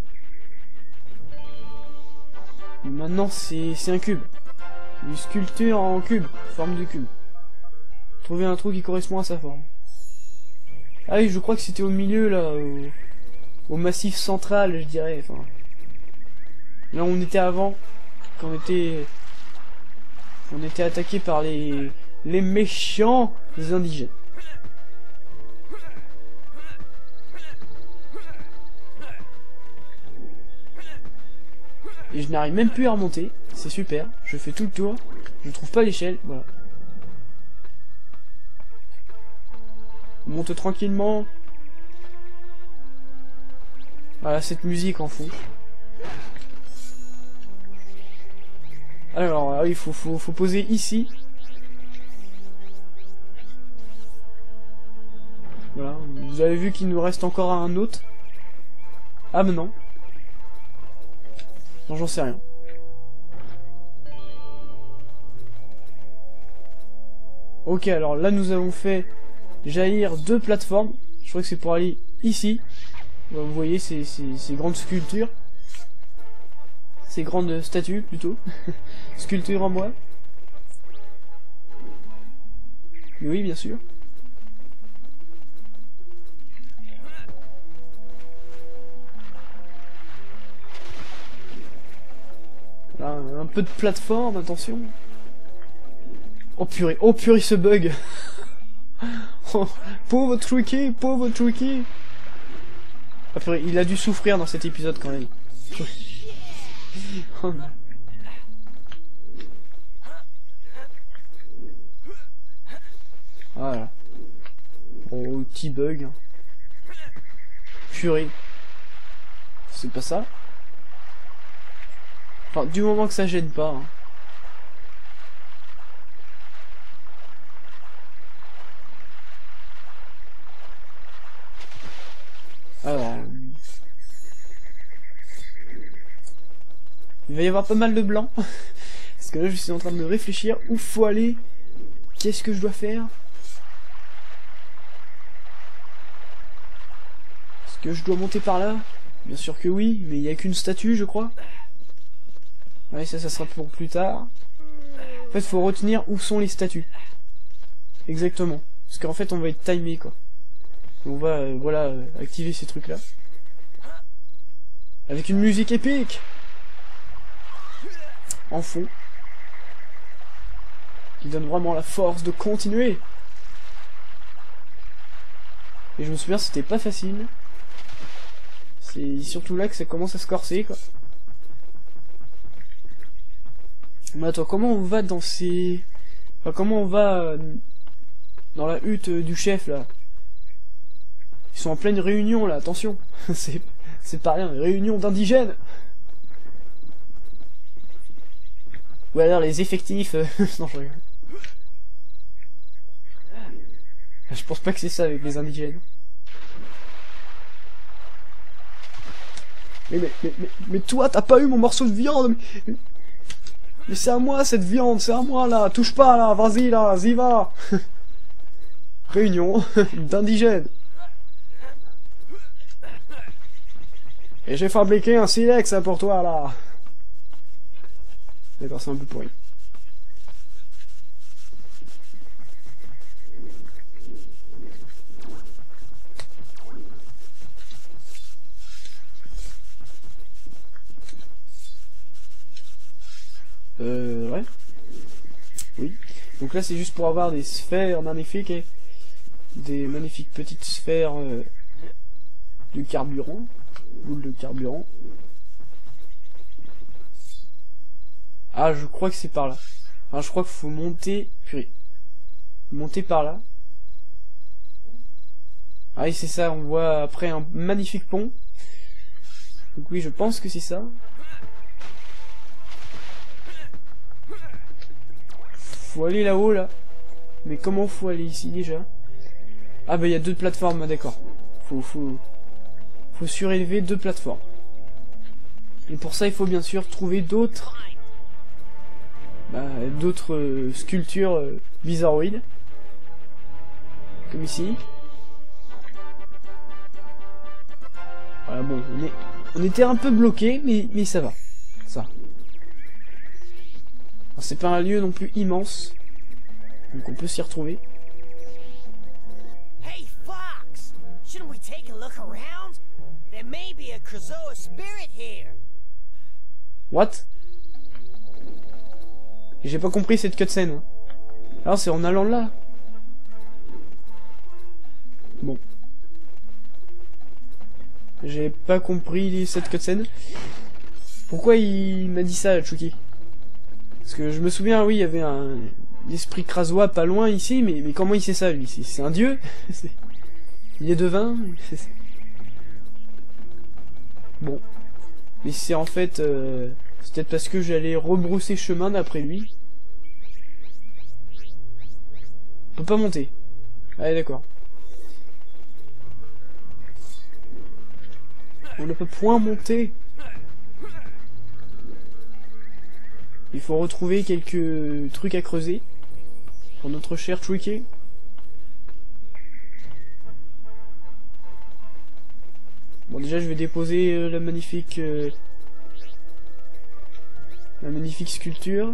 Maintenant, c'est un cube. Une sculpture en cube, forme de cube. Trouver un trou qui correspond à sa forme. Ah oui, je crois que c'était au milieu, là, au massif central, je dirais. Enfin, là, on était avant, quand on était attaqué par les méchants indigènes. Et je n'arrive même plus à remonter. C'est super. Je fais tout le tour. Je trouve pas l'échelle. Voilà. On monte tranquillement. Voilà, cette musique en fond. Alors, il faut poser ici. Voilà, vous avez vu qu'il nous reste encore un autre. Ah mais non. Non, j'en sais rien. Ok, alors là nous avons fait jaillir 2 plateformes. Je crois que c'est pour aller ici. Vous voyez ces grandes sculptures. Ces grandes statues plutôt. Sculptures en bois. Oui, bien sûr. Là, un peu de plateforme, attention. Oh purée ce bug. Oh, pauvre Tricky, pauvre Tricky. Ah purée, il a dû souffrir dans cet épisode quand même. Oh, non. Voilà. Oh, petit bug. Purée. C'est pas ça. Enfin, du moment que ça gêne pas. Hein. Alors... il va y avoir pas mal de blanc. Parce que là, je suis en train de réfléchir où faut aller. Qu'est-ce que je dois faire? Est-ce que je dois monter par là? Bien sûr que oui, mais il n'y a qu'une statue, je crois. Ouais, ça sera pour plus tard. En fait, faut retenir où sont les statues. Exactement. Parce qu'en fait, on va être timé, quoi. On va, voilà, activer ces trucs-là. Avec une musique épique en fond. Qui donne vraiment la force de continuer. Et je me souviens, c'était pas facile. C'est surtout là que ça commence à se corser, quoi. Mais attends, comment on va dans ces... Enfin, comment on va dans la hutte du chef, là? Ils sont en pleine réunion, là, attention. C'est pas rien, réunion d'indigènes. Ou alors les effectifs... non, je rigole. Je pense pas que c'est ça avec les indigènes. Mais toi, t'as pas eu mon morceau de viande. Mais c'est à moi cette viande, c'est à moi là. Touche pas là, vas-y là, y va. Réunion d'indigènes. Et j'ai fabriqué un silex pour toi là. D'accord, c'est un peu pourri. Ouais. Oui. Donc là, c'est juste pour avoir des sphères magnifiques et des magnifiques petites sphères de carburant. Boules de carburant. Ah, je crois que c'est par là. Enfin, je crois qu'il faut monter... Purée. Monter par là. Ah oui, c'est ça, on voit après un magnifique pont. Donc oui, je pense que c'est ça. Faut aller là-haut, là. Mais comment faut aller ici, déjà? Ah bah, il y a 2 plateformes, d'accord. Faut surélever 2 plateformes. Et pour ça, il faut bien sûr trouver d'autres... d'autres sculptures bizarroïdes. Comme ici. Voilà, bon, on était un peu bloqué, mais ça va. Ça. C'est pas un lieu non plus immense. Donc on peut s'y retrouver. Hey Fox, shouldn't we take a look around? There may be a Krazoa spirit here. What? J'ai pas compris cette cutscene. Hein. Alors c'est en allant là. Bon. J'ai pas compris cette cutscene. Pourquoi il m'a dit ça, Chucky? Parce que je me souviens, oui, il y avait un esprit crasois pas loin ici, mais comment il sait ça, lui? C'est un dieu? Il est devin? Bon. Mais c'est en fait... c'est peut-être parce que j'allais rebrousser chemin d'après lui. On peut pas monter. Allez, d'accord. On ne peut point monter. Il faut retrouver quelques trucs à creuser pour notre cher Tricky. Bon, déjà je vais déposer la magnifique sculpture.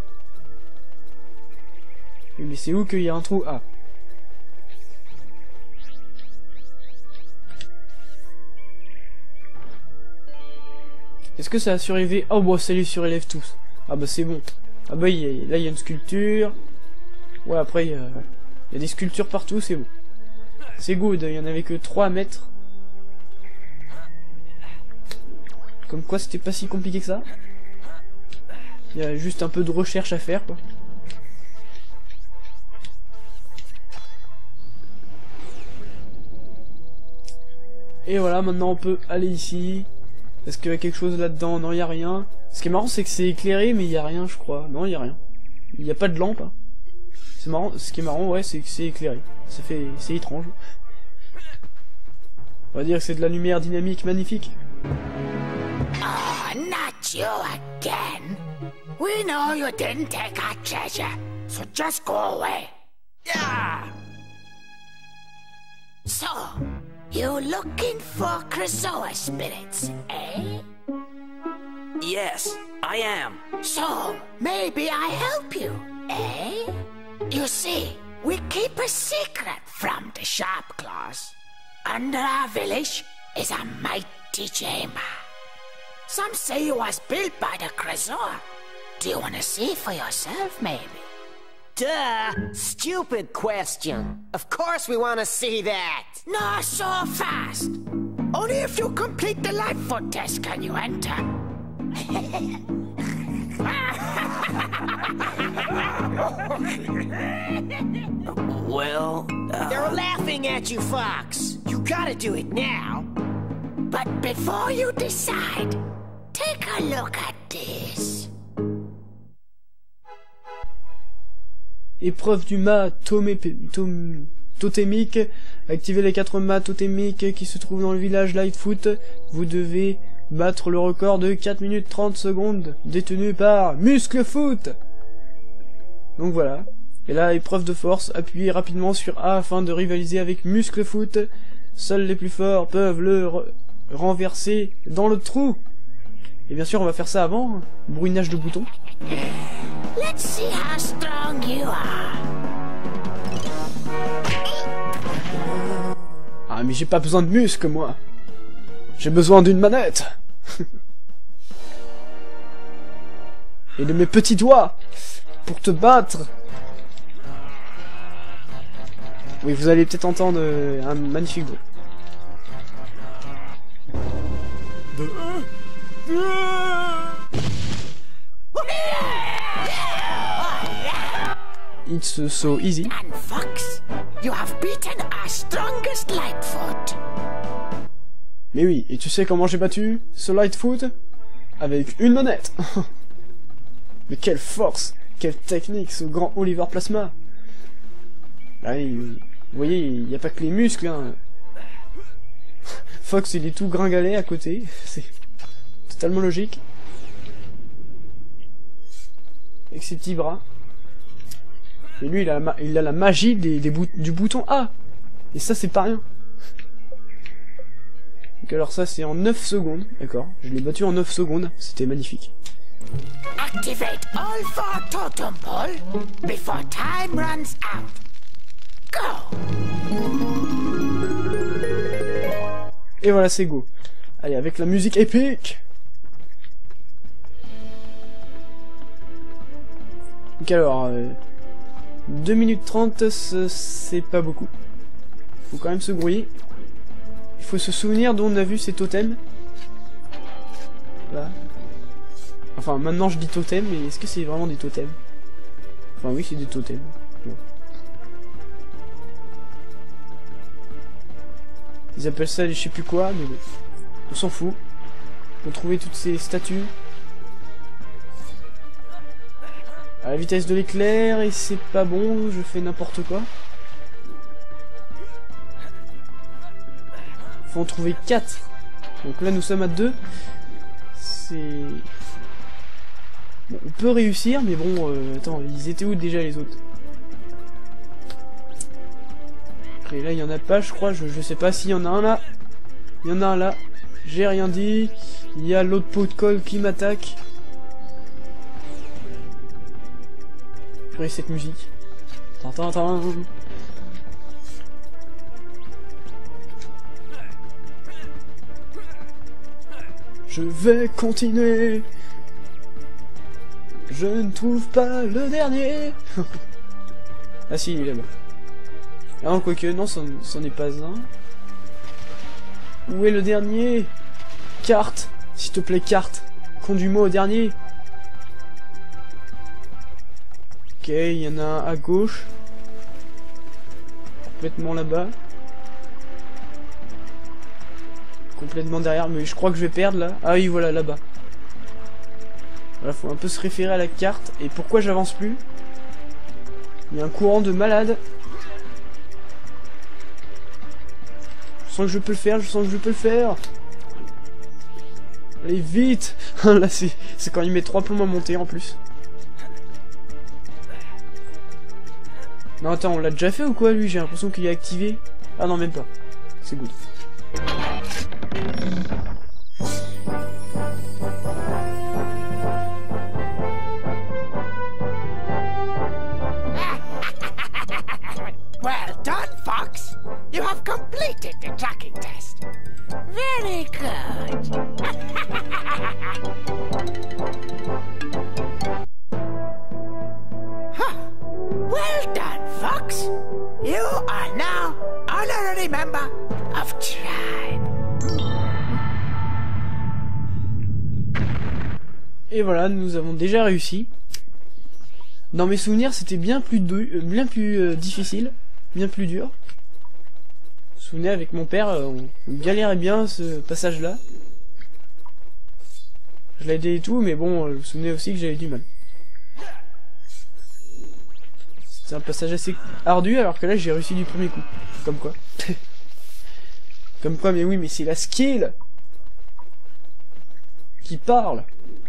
Mais c'est où qu'il y a un trou? Ah. Est-ce que ça a surélevé? Oh bon, ça les surélève tous. Ah bah c'est bon. Ah bah là il y a une sculpture. Ouais, après il y a des sculptures partout, c'est bon. C'est good, il y en avait que 3 à mettre. Comme quoi c'était pas si compliqué que ça. Il y a juste un peu de recherche à faire, quoi. Et voilà, maintenant on peut aller ici. Est-ce qu'il y a quelque chose là-dedans? Non, il n'y a rien. Ce qui est marrant, c'est que c'est éclairé, mais il n'y a rien, je crois. Non, il n'y a rien. Il n'y a pas de lampe. Hein. C'est marrant. Ce qui est marrant, ouais, c'est que c'est éclairé. C'est étrange. On va dire que c'est de la lumière dynamique magnifique. Oh, not you again. We know you didn't take our treasure, so just go away. Yeah. So, you looking for Krazoa spirits, eh? Yes, I am. So, maybe I help you, eh? You see, we keep a secret from the Sharpclaws. Under our village is a mighty chamber. Some say it was built by the Krazoa. Do you want to see for yourself, maybe? Duh! Stupid question. Of course we want to see that. Not so fast. Only if you complete the Lightfoot test can you enter. Well, they're laughing at you, Fox. You gotta do it now. But before you decide, take a look at this. Épreuve du mât totémique. Activez les 4 mâts totémiques qui se trouvent dans le village Lightfoot. Vous devez battre le record de 4 minutes 30 secondes détenu par Musclefoot. Donc voilà. Et là, épreuve de force. Appuyez rapidement sur A afin de rivaliser avec Musclefoot. Seuls les plus forts peuvent le renverser dans le trou. Et bien sûr, on va faire ça avant. Hein. Bruinage de boutons. Let's see how strong you are. Ah, mais j'ai pas besoin de muscles, moi. J'ai besoin d'une manette. Et de mes petits doigts pour te battre. Oui, vous allez peut-être entendre un magnifique bruit. It's so easy. And Fox, you have beaten our strongest Lightfoot. Mais oui, et tu sais comment j'ai battu ce Lightfoot? Avec une manette. Mais quelle force, quelle technique, ce grand Oliver Plasma. Là, vous voyez, il n'y a pas que les muscles. Hein. Fox, il est tout gringalet à côté. C'est totalement logique. Avec ses petits bras. Et lui, il a la magie du bouton A. Et ça, c'est pas rien. Donc alors ça, c'est en 9 secondes. D'accord, je l'ai battu en 9 secondes. C'était magnifique. Activate all 4 totem pole before time runs out. Go! Et voilà, c'est go. Allez, avec la musique épique. Donc alors, 2 minutes 30, c'est pas beaucoup. Faut quand même se grouiller. Il faut se souvenir d'où on a vu ces totems. Là. Enfin, maintenant je dis totem, mais est-ce que c'est vraiment des totems? Enfin, oui, c'est des totems. Bon. Ils appellent ça je sais plus quoi, mais bon. On s'en fout. On trouver toutes ces statues. À la vitesse de l'éclair, et c'est pas bon, je fais n'importe quoi. Faut en trouver 4. Donc là, nous sommes à 2. C'est... Bon, on peut réussir, mais bon, attends, ils étaient où déjà les autres? Et là, il y en a pas, je crois, je sais pas s'il y en a un là. Il y en a un là. J'ai rien dit. Il y a l'autre pot de colle qui m'attaque. Purée, cette musique. Tintin. Je vais continuer. Je ne trouve pas le dernier. Ah si, il est là-bas. Ah non, quoique, non, c'en est pas un. Où est le dernier? Carte, s'il te plaît, carte. Conduis-moi au dernier. Ok, il y en a un à gauche. Complètement là-bas. Complètement derrière, mais je crois que je vais perdre là. Ah oui, voilà, là-bas. Voilà, faut un peu se référer à la carte. Et pourquoi j'avance plus? Il y a un courant de malade. Je sens que je peux le faire, je sens que je peux le faire. Allez, vite. Là, c'est quand il met 3 plombs à monter en plus. Non, attends, on l'a déjà fait ou quoi, lui? J'ai l'impression qu'il est activé. Ah non, même pas. C'est good. Well done, Fox. You have completed the tracking test. Very good. Huh. Well done, Fox. You are now honorary member of Tribe. Et voilà, nous avons déjà réussi. Dans mes souvenirs, c'était bien plus difficile, bien plus dur. Vous vous souvenez, avec mon père, on galérait bien ce passage-là. Je l'ai aidé et tout, mais bon, vous vous souvenez aussi que j'avais du mal. C'est un passage assez ardu, alors que là, j'ai réussi du premier coup. Comme quoi. Comme quoi, mais oui, mais c'est la skill qui parle.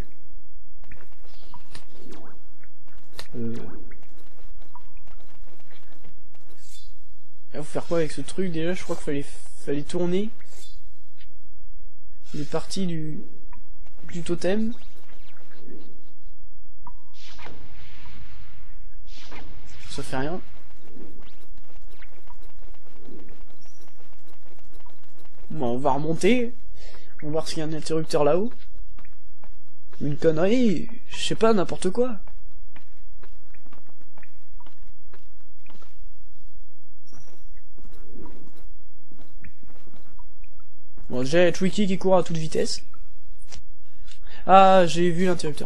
Faut faire quoi avec ce truc déjà? Je crois qu'il fallait tourner les parties du totem. Ça fait rien. Bon, on va remonter. On va voir s'il y a un interrupteur là-haut. Une connerie, je sais pas, n'importe quoi. Bon, déjà, il y a Tricky qui court à toute vitesse. Ah, j'ai vu l'interrupteur.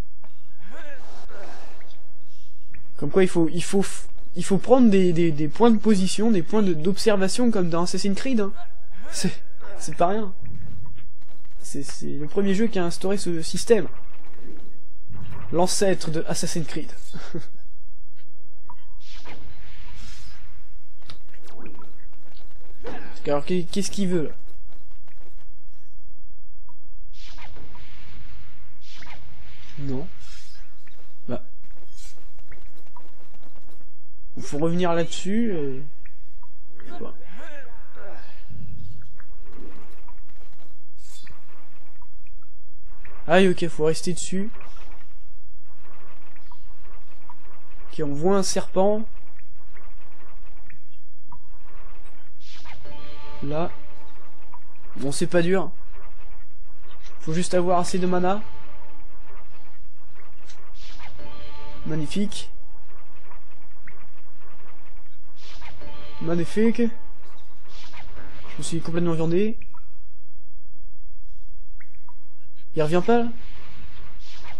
Comme quoi, il faut prendre des points de position, des points d'observation comme dans Assassin's Creed. Hein. C'est pas rien. C'est le premier jeu qui a instauré ce système. L'ancêtre de Assassin's Creed. Alors, qu'est-ce qu'il veut, là? Non. Bah. Il faut revenir là-dessus et... Voilà. Ah ok, faut rester dessus. Ok, on voit un serpent. Là. Bon, c'est pas dur. Faut juste avoir assez de mana. Magnifique. Magnifique. Je me suis complètement viandé. Il revient pas là?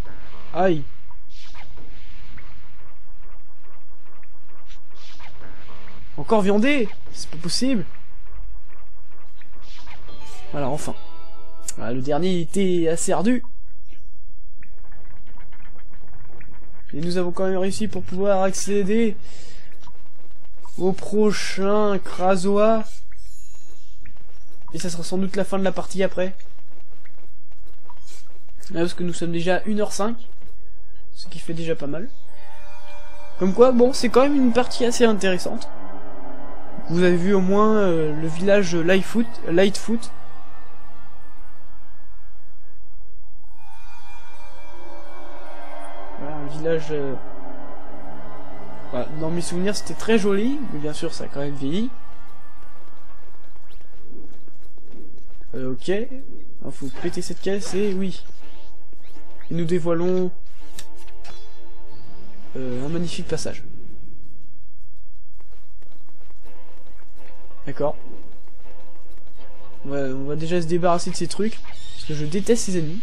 Aïe. Encore viandé? C'est pas possible. Voilà, enfin. Voilà, le dernier était assez ardu. Et nous avons quand même réussi pour pouvoir accéder au prochain Krazoa. Et ça sera sans doute la fin de la partie après. Là, parce que nous sommes déjà à 1h05. Ce qui fait déjà pas mal. Comme quoi, bon, c'est quand même une partie assez intéressante. Vous avez vu au moins le village Lightfoot. Voilà, un village... Voilà, dans mes souvenirs, c'était très joli, mais bien sûr, ça a quand même vieilli. Ok. Il faut péter cette caisse et oui. Et nous dévoilons un magnifique passage. D'accord. On va déjà se débarrasser de ces trucs, parce que je déteste ces ennemis.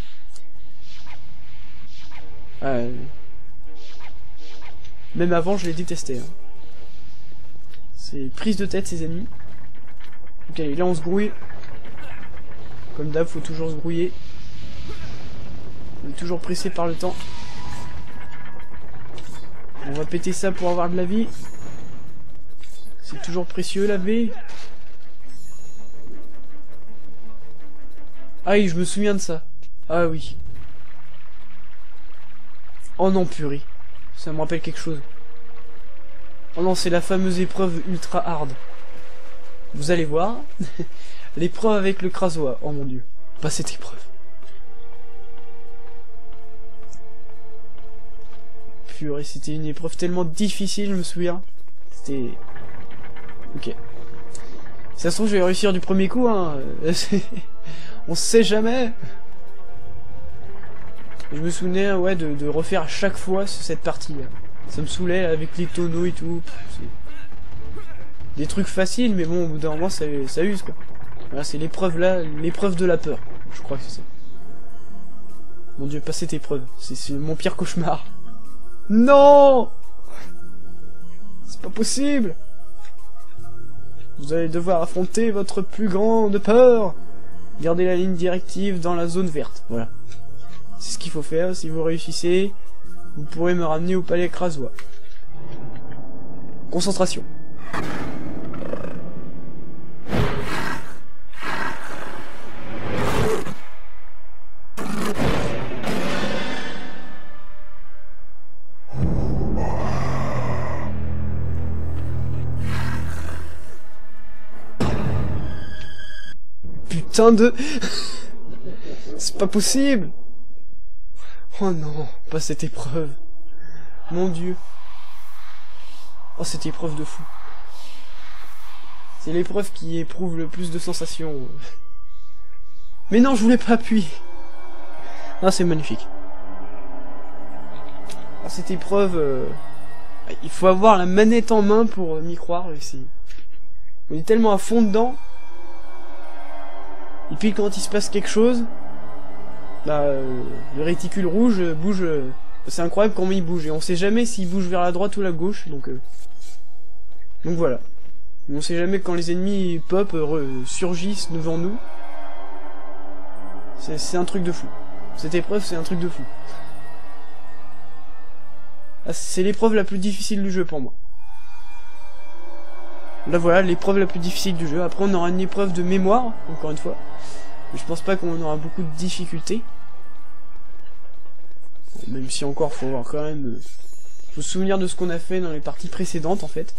Même avant, je les détestais. Hein. C'est prise de tête, ces ennemis. Ok, là on se grouille. Comme d'hab, faut toujours se grouiller. On est toujours pressé par le temps. On va péter ça pour avoir de la vie. C'est toujours précieux, la vie. Ah oui, je me souviens de ça. Ah oui. Oh non, purée. Ça me rappelle quelque chose. Oh non, c'est la fameuse épreuve ultra hard. Vous allez voir. L'épreuve avec le Krazoa. Oh mon dieu. Pas cette épreuve. Purée, c'était une épreuve tellement difficile, je me souviens. C'était... Ok. Si ça se trouve, je vais réussir du premier coup, hein. On sait jamais. Je me souvenais, ouais, de refaire à chaque fois cette partie. Là. Ça me saoulait avec les tonneaux et tout. Des trucs faciles, mais bon, au bout d'un moment, ça use, quoi. Voilà, c'est l'épreuve là, l'épreuve de la peur. Je crois que c'est ça. Mon dieu, pas cette épreuve. C'est mon pire cauchemar. Non! C'est pas possible! Vous allez devoir affronter votre plus grande peur. Gardez la ligne directive dans la zone verte. Voilà. C'est ce qu'il faut faire. Si vous réussissez, vous pourrez me ramener au palais Krazoa. Concentration. Putain de... C'est pas possible. Oh non, pas cette épreuve. Mon dieu. Oh, cette épreuve de fou. C'est l'épreuve qui éprouve le plus de sensations. Mais non, je voulais pas appuyer. Ah, c'est magnifique. Oh, cette épreuve... Il faut avoir la manette en main pour m'y croire. On est tellement à fond dedans. Et puis quand il se passe quelque chose, bah, le réticule rouge bouge. C'est incroyable comment il bouge. Et on sait jamais s'il bouge vers la droite ou la gauche. Donc voilà. On sait jamais quand les ennemis pop surgissent devant nous. C'est un truc de fou. Cette épreuve, c'est un truc de fou. Ah, c'est l'épreuve la plus difficile du jeu pour moi. Là voilà, l'épreuve la plus difficile du jeu. Après on aura une épreuve de mémoire, encore une fois. Mais je pense pas qu'on aura beaucoup de difficultés. Même si encore, faut avoir quand même... faut se souvenir de ce qu'on a fait dans les parties précédentes, en fait.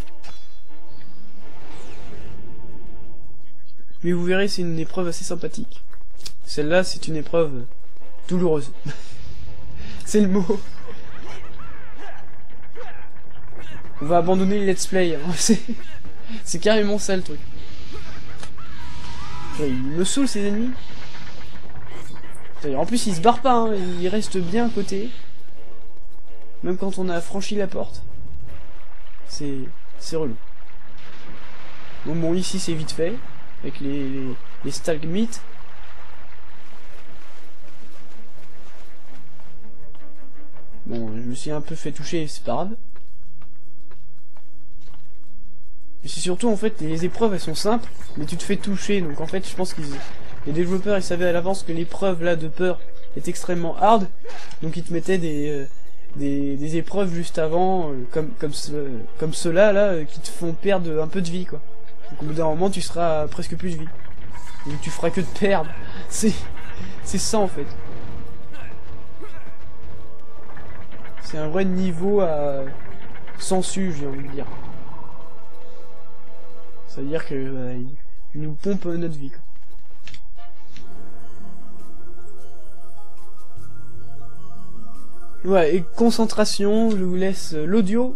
Mais vous verrez, c'est une épreuve assez sympathique. Celle-là, c'est une épreuve douloureuse. C'est le mot. On va abandonner les let's play. Hein. C'est carrément ça le truc. Ouais, il me saoule ces ennemis. En plus, ils se barrent pas, hein. Ils restent bien à côté. Même quand on a franchi la porte. C'est relou. Bon, ici c'est vite fait. Avec les stalagmites. Bon, je me suis un peu fait toucher, c'est pas grave. Mais c'est surtout, en fait, les épreuves, elles sont simples, mais tu te fais toucher. Donc, en fait, je pense les développeurs, ils savaient à l'avance que l'épreuve, là, de peur, est extrêmement hard. Donc, ils te mettaient des épreuves juste avant, comme ceux-là, là, qui te font perdre un peu de vie, quoi. Donc, au bout d'un moment, tu seras à presque plus de vie. Donc, tu feras que de perdre. C'est ça, en fait. C'est un vrai niveau à sensu, j'ai envie de dire. Ça veut dire que il nous pompe notre vie, quoi. Ouais, et concentration, je vous laisse l'audio.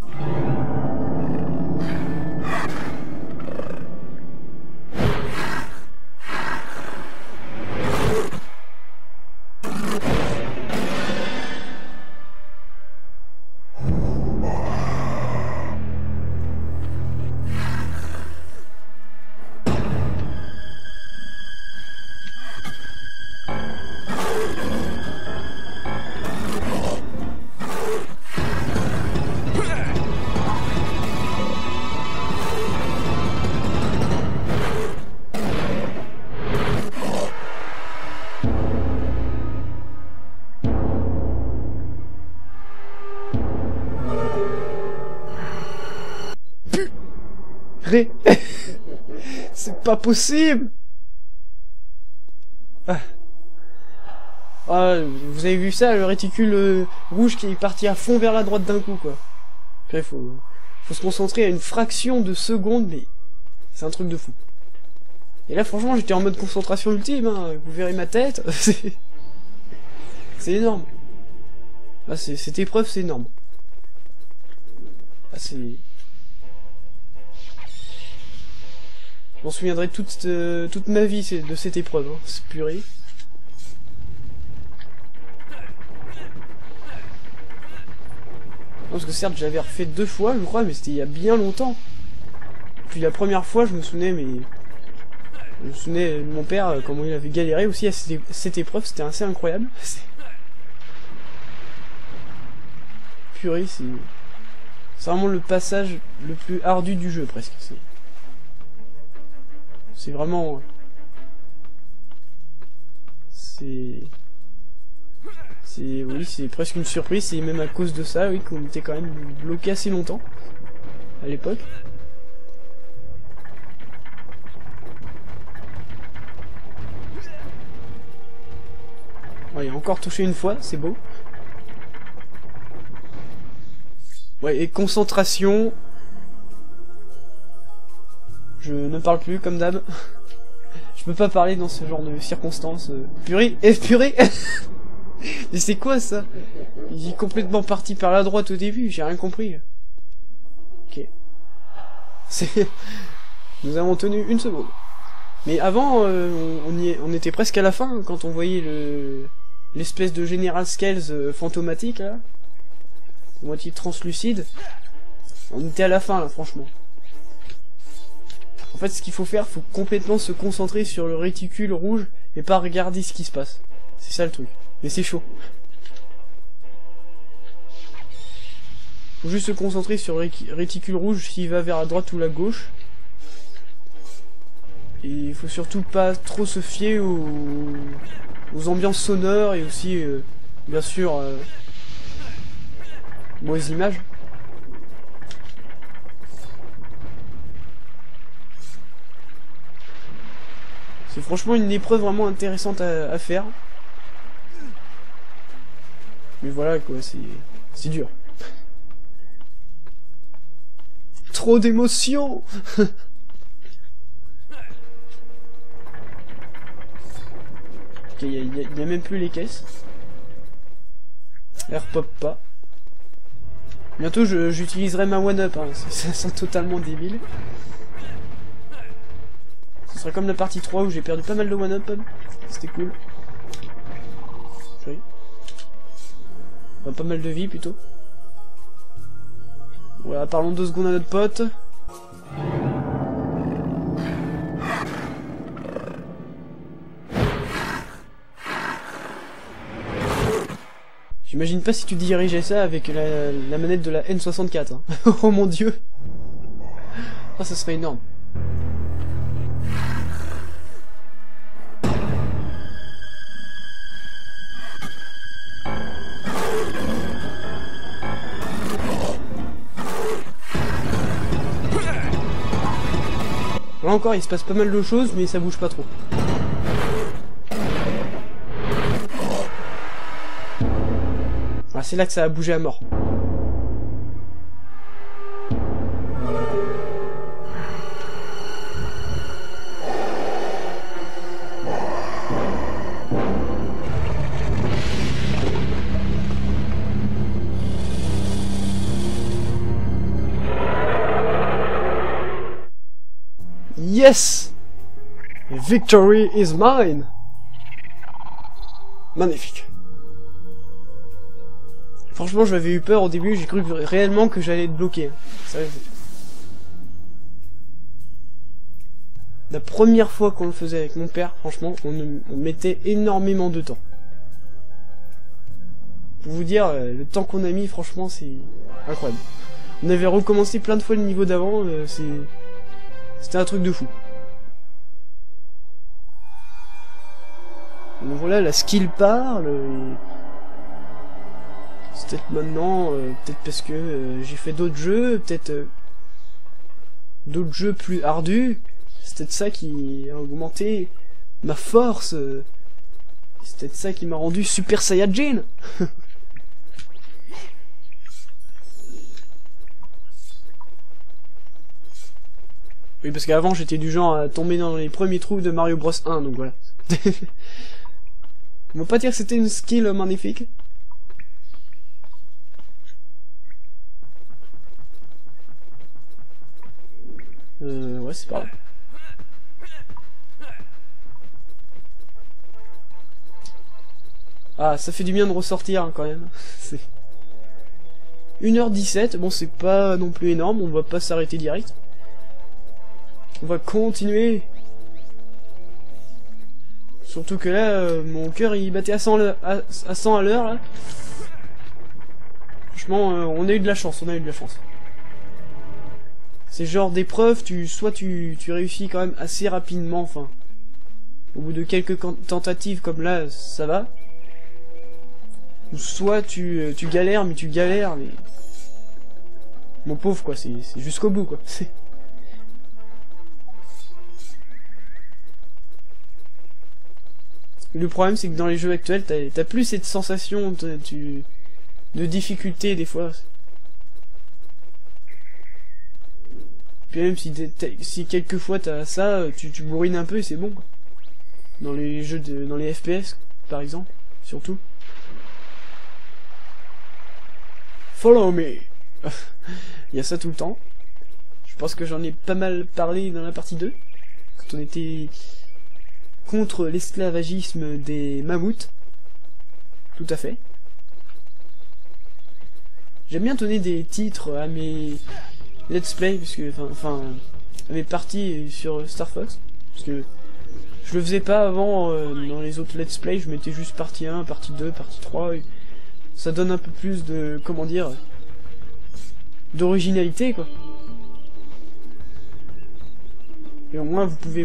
C'est pas possible. Ah, vous avez vu ça, le réticule rouge qui est parti à fond vers la droite d'un coup, quoi. Après, faut se concentrer à une fraction de seconde, mais c'est un truc de fou. Et là, franchement, j'étais en mode concentration ultime, hein. Vous verrez ma tête. C'est énorme. Ah, cette épreuve, c'est énorme. Ah, c'est... Je m'en souviendrai toute ma vie de cette épreuve, hein. C'est purée. Parce que certes, j'avais refait 2 fois, je crois, mais c'était il y a bien longtemps. Puis la première fois, je me souvenais, je me souvenais de mon père, comment il avait galéré aussi à cette épreuve, c'était assez incroyable. Purée, c'est vraiment le passage le plus ardu du jeu, presque. C'est vraiment... Oui, c'est presque une surprise, c'est même à cause de ça, oui, qu'on était quand même bloqué assez longtemps, à l'époque. Ouais, il a encore touché une fois, c'est beau. Ouais, et concentration... Je ne parle plus, comme d'hab. Je peux pas parler dans ce genre de circonstances. Purée, purée. Mais c'est quoi ça? Il est complètement parti par la droite au début, j'ai rien compris. Ok. Nous avons tenu 1 seconde. Mais avant, on était presque à la fin, hein, quand on voyait l'espèce de General Scales fantomatique, là. Moitié translucide. On était à la fin, là, franchement. En fait, ce qu'il faut faire, faut complètement se concentrer sur le réticule rouge et pas regarder ce qui se passe. C'est ça le truc. Mais c'est chaud. Faut juste se concentrer sur le réticule rouge s'il va vers la droite ou la gauche. Et il faut surtout pas trop se fier aux ambiances sonores et aussi, bien sûr, aux images. C'est franchement une épreuve vraiment intéressante à faire. Mais voilà quoi, c'est dur. Trop d'émotions. Ok, il y a même plus les caisses. Elle repop pas. Bientôt j'utiliserai ma one-up, hein. Ça sent totalement débile. Ce sera comme la partie 3 où j'ai perdu pas mal de one-up. C'était cool. Oui. Enfin, pas mal de vie plutôt. Voilà, parlons 2 secondes à notre pote. J'ai J'imagine pas si tu dirigeais ça avec la manette de la N64. Hein. Oh mon dieu. Oh, ça serait énorme. Là encore, il se passe pas mal de choses, mais ça bouge pas trop. Ah, c'est là que ça a bougé à mort. Yes! Victory is mine! Magnifique. Franchement, j'avais eu peur au début, j'ai cru réellement que j'allais être bloqué. La première fois qu'on le faisait avec mon père, franchement, on mettait énormément de temps. Pour vous dire, le temps qu'on a mis, franchement, c'est incroyable. On avait recommencé plein de fois le niveau d'avant, c'était un truc de fou. Donc voilà, la skill parle, et... c'est peut-être maintenant, peut-être parce que j'ai fait d'autres jeux, peut-être d'autres jeux plus ardus, c'est peut-être ça qui a augmenté ma force, c'est peut-être ça qui m'a rendu Super Saiyajin. Oui, parce qu'avant j'étais du genre à tomber dans les premiers trous de Mario Bros 1, donc voilà. On va pas dire que c'était une skill magnifique. Ouais, c'est pas grave. Ah, ça fait du bien de ressortir hein, quand même. 1h17, bon c'est pas non plus énorme, on va pas s'arrêter direct. On va continuer. Surtout que là, mon cœur il battait à 100 à l'heure là. Franchement, on a eu de la chance, C'est genre d'épreuve, soit tu réussis quand même assez rapidement, enfin. Au bout de quelques tentatives comme là, ça va. Ou soit tu galères, mais Mon pauvre quoi, c'est jusqu'au bout quoi. Le problème c'est que dans les jeux actuels, t'as plus cette sensation de difficulté des fois. Puis même si quelquefois t'as ça, tu bourrines un peu et c'est bon quoi. Dans les jeux dans les FPS par exemple, surtout. Follow me. Il y a ça tout le temps. Je pense que j'en ai pas mal parlé dans la partie 2. Quand on était contre l'esclavagisme des mammouths. Tout à fait. J'aime bien donner des titres à mes let's play, parce que, enfin, à mes parties sur Star Fox. Parce que je le faisais pas avant dans les autres let's play, je mettais juste partie 1, partie 2, partie 3. Et ça donne un peu plus de, comment dire, d'originalité quoi. Et au moins vous pouvez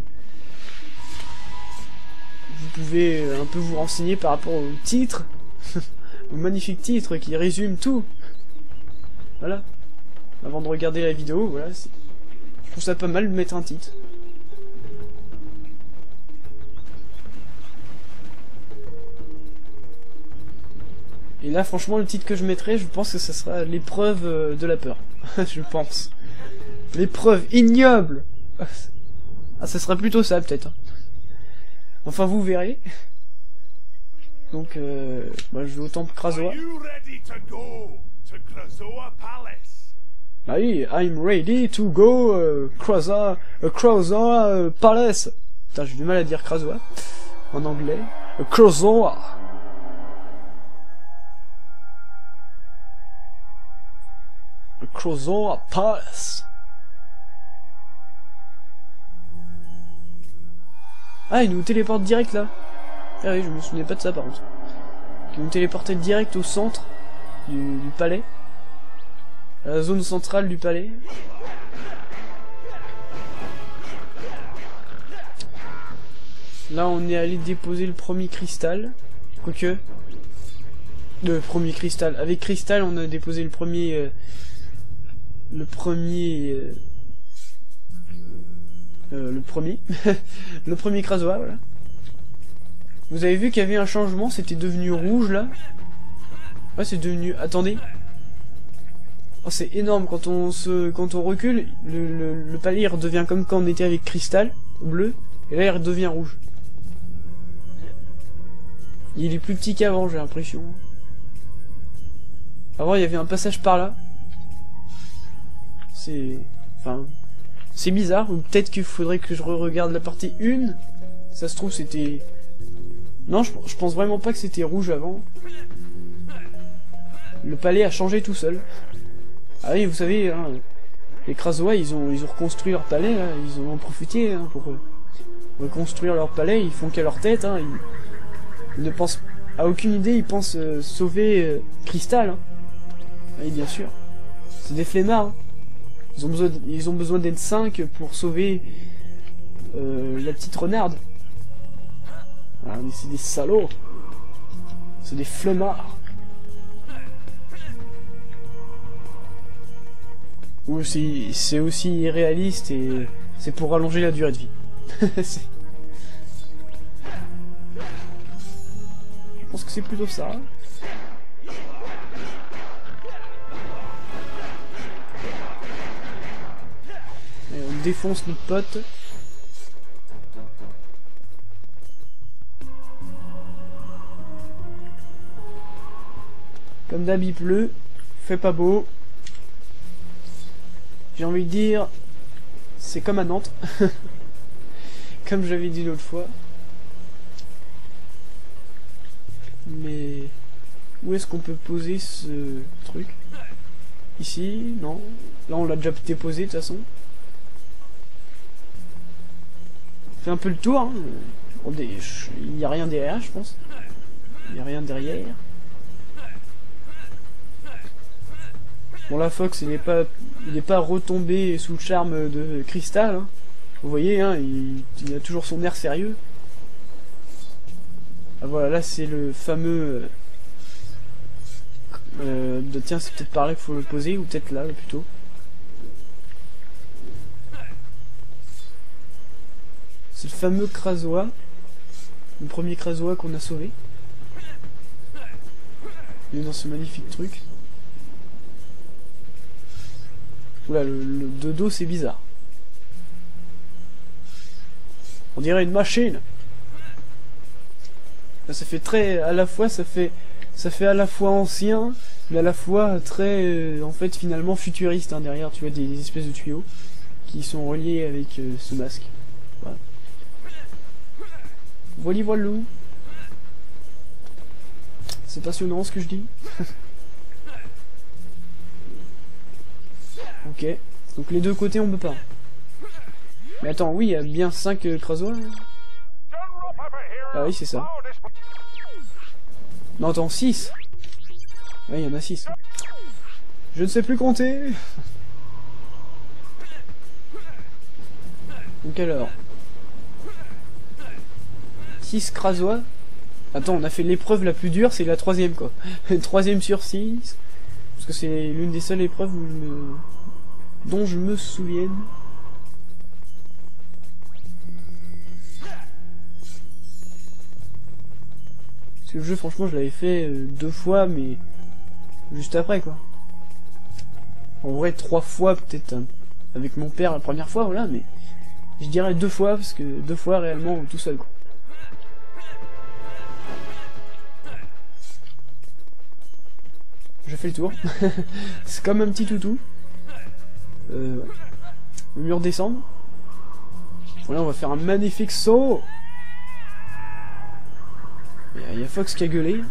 un peu vous renseigner par rapport au titre, au magnifique titre qui résume tout. Voilà. Avant de regarder la vidéo, voilà. Je trouve ça pas mal de mettre un titre. Et là, franchement, le titre que je mettrai, je pense que ça sera l'épreuve de la peur. Je pense. L'épreuve ignoble. Ah, ça sera plutôt ça, peut-être. Enfin, vous verrez. Donc, bah, je vais au temple Krazoa. Ah oui, I'm ready to go Krazoa Palace. Putain, j'ai du mal à dire Krazoa en anglais. Krazoa. Krazoa Palace. Ah, il nous téléporte direct là. Ah oui, je me souvenais pas de ça par contre. qui vont me téléporter direct au centre du palais. À la zone centrale du palais. Là, on est allé déposer le premier cristal. Quoique... Le premier cristal. Avec cristal, on a déposé le premier... le premier... le premier Krazoa, voilà. Vous avez vu qu'il y avait un changement, c'était devenu rouge, là. Ouais, c'est devenu... Attendez. Oh, c'est énorme, quand on recule, le palais il redevient comme quand on était avec cristal, bleu, et là il redevient rouge. Il est plus petit qu'avant, j'ai l'impression. Avant, il y avait un passage par là. C'est... Enfin... C'est bizarre, ou peut-être qu'il faudrait que je re-regarde la partie 1. Ça se trouve, c'était... Non, je pense vraiment pas que c'était rouge avant. Le palais a changé tout seul. Ah oui, vous savez, hein, les Krazoa, ils ont reconstruit leur palais, là. Ils en ont profité hein, pour reconstruire leur palais. Ils font qu'à leur tête, hein. Ils ne pensent à aucune idée, ils pensent sauver Cristal. Hein. Oui, bien sûr. C'est des flemmards. Hein. Ils ont besoin d'être 5 pour sauver la petite renarde. Ah, mais c'est des salauds. C'est des flemmards. Ou c'est aussi réaliste et c'est pour rallonger la durée de vie. Je pense que c'est plutôt ça. Et on défonce notre pote. Comme d'hab il pleut, fait pas beau. J'ai envie de dire, c'est comme à Nantes. Comme j'avais dit l'autre fois. Mais où est-ce qu'on peut poser ce truc? Ici? Non. Là on l'a déjà déposé de toute façon. On fait un peu le tour. Hein. Il n'y a rien derrière, je pense. Il n'y a rien derrière. Bon, la Fox, il n'est pas retombé sous le charme de Cristal. Hein. Vous voyez, hein, il a toujours son air sérieux. Ah, voilà, là c'est le fameux... tiens, c'est peut-être par là qu'il faut le poser, ou peut-être là, plutôt. C'est le fameux Krazoa. Le premier Krazoa qu'on a sauvé. Il est dans ce magnifique truc. Oula, le de dos c'est bizarre. On dirait une machine. Là, ça fait très... À la fois, ça fait à la fois ancien, mais à la fois très... en fait, finalement futuriste. Hein, derrière, tu vois, des espèces de tuyaux qui sont reliés avec ce masque. Voilà. Voilou. C'est passionnant ce que je dis. Ok, donc les deux côtés on peut pas. Mais attends, oui, il y a bien 5 Krazoa. Ah oui, c'est ça. Non, attends, 6. Ouais, il y en a 6. Je ne sais plus compter. Donc alors... 6 Krazoa. Attends, on a fait l'épreuve la plus dure, c'est la 3ème quoi. 3ème sur 6. Parce que c'est l'une des seules épreuves dont je me souvienne. Parce que le jeu, franchement, je l'avais fait 2 fois, mais juste après, quoi. En vrai, 3 fois, peut-être, avec mon père la première fois, voilà, mais je dirais 2 fois, parce que 2 fois, réellement, tout seul, quoi. Je fais le tour. C'est comme un petit toutou. On va lui redescendre. Voilà, on va faire un magnifique saut. Il y a Fox qui a gueulé.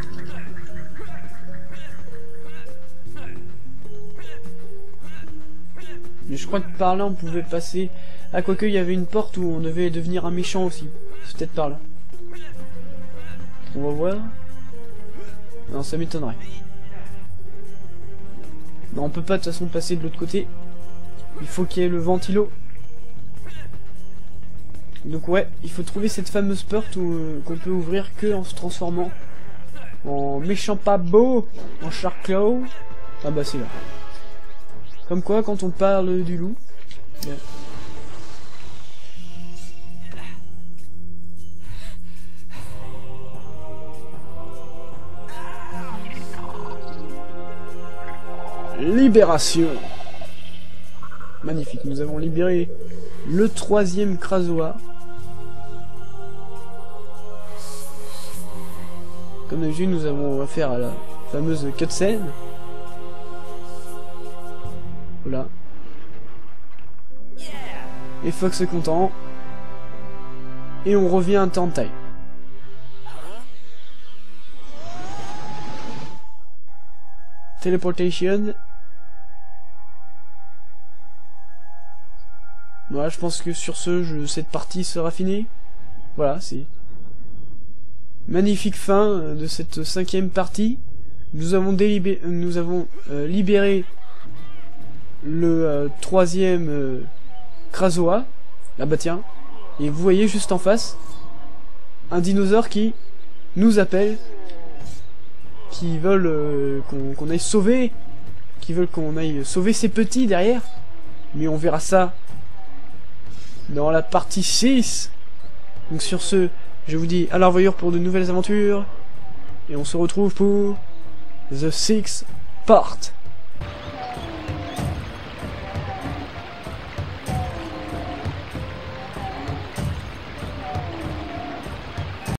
Mais je crois que par là on pouvait passer. Ah, quoique il y avait une porte où on devait devenir un méchant aussi. C'est peut-être par là. On va voir. Non, ça m'étonnerait. Non, on peut pas de toute façon passer de l'autre côté. Il faut qu'il y ait le ventilo. Donc ouais, il faut trouver cette fameuse porte qu'on peut ouvrir que en se transformant en méchant pas beau, en Shark Claw. Ah bah c'est là. Comme quoi, quand on parle du loup... Bien. Libération. Magnifique, nous avons libéré le 3e Krazoa. Comme d'habitude, nous avons affaire à la fameuse cutscene. Voilà. Et Fox est content. Et on revient à Tantai. Teleportation. Voilà, je pense que sur ce, cette partie sera finie. Voilà, c'est... Magnifique fin de cette 5e partie. Nous avons libéré le 3e Krazoa. Ah bah tiens. Et vous voyez juste en face un dinosaure qui nous appelle, qui veulent qu'on aille sauver, qui veulent qu'on aille sauver ses petits derrière. Mais on verra ça dans la partie 6. Donc sur ce, je vous dis à la revoyure pour de nouvelles aventures. Et on se retrouve pour The 6th part.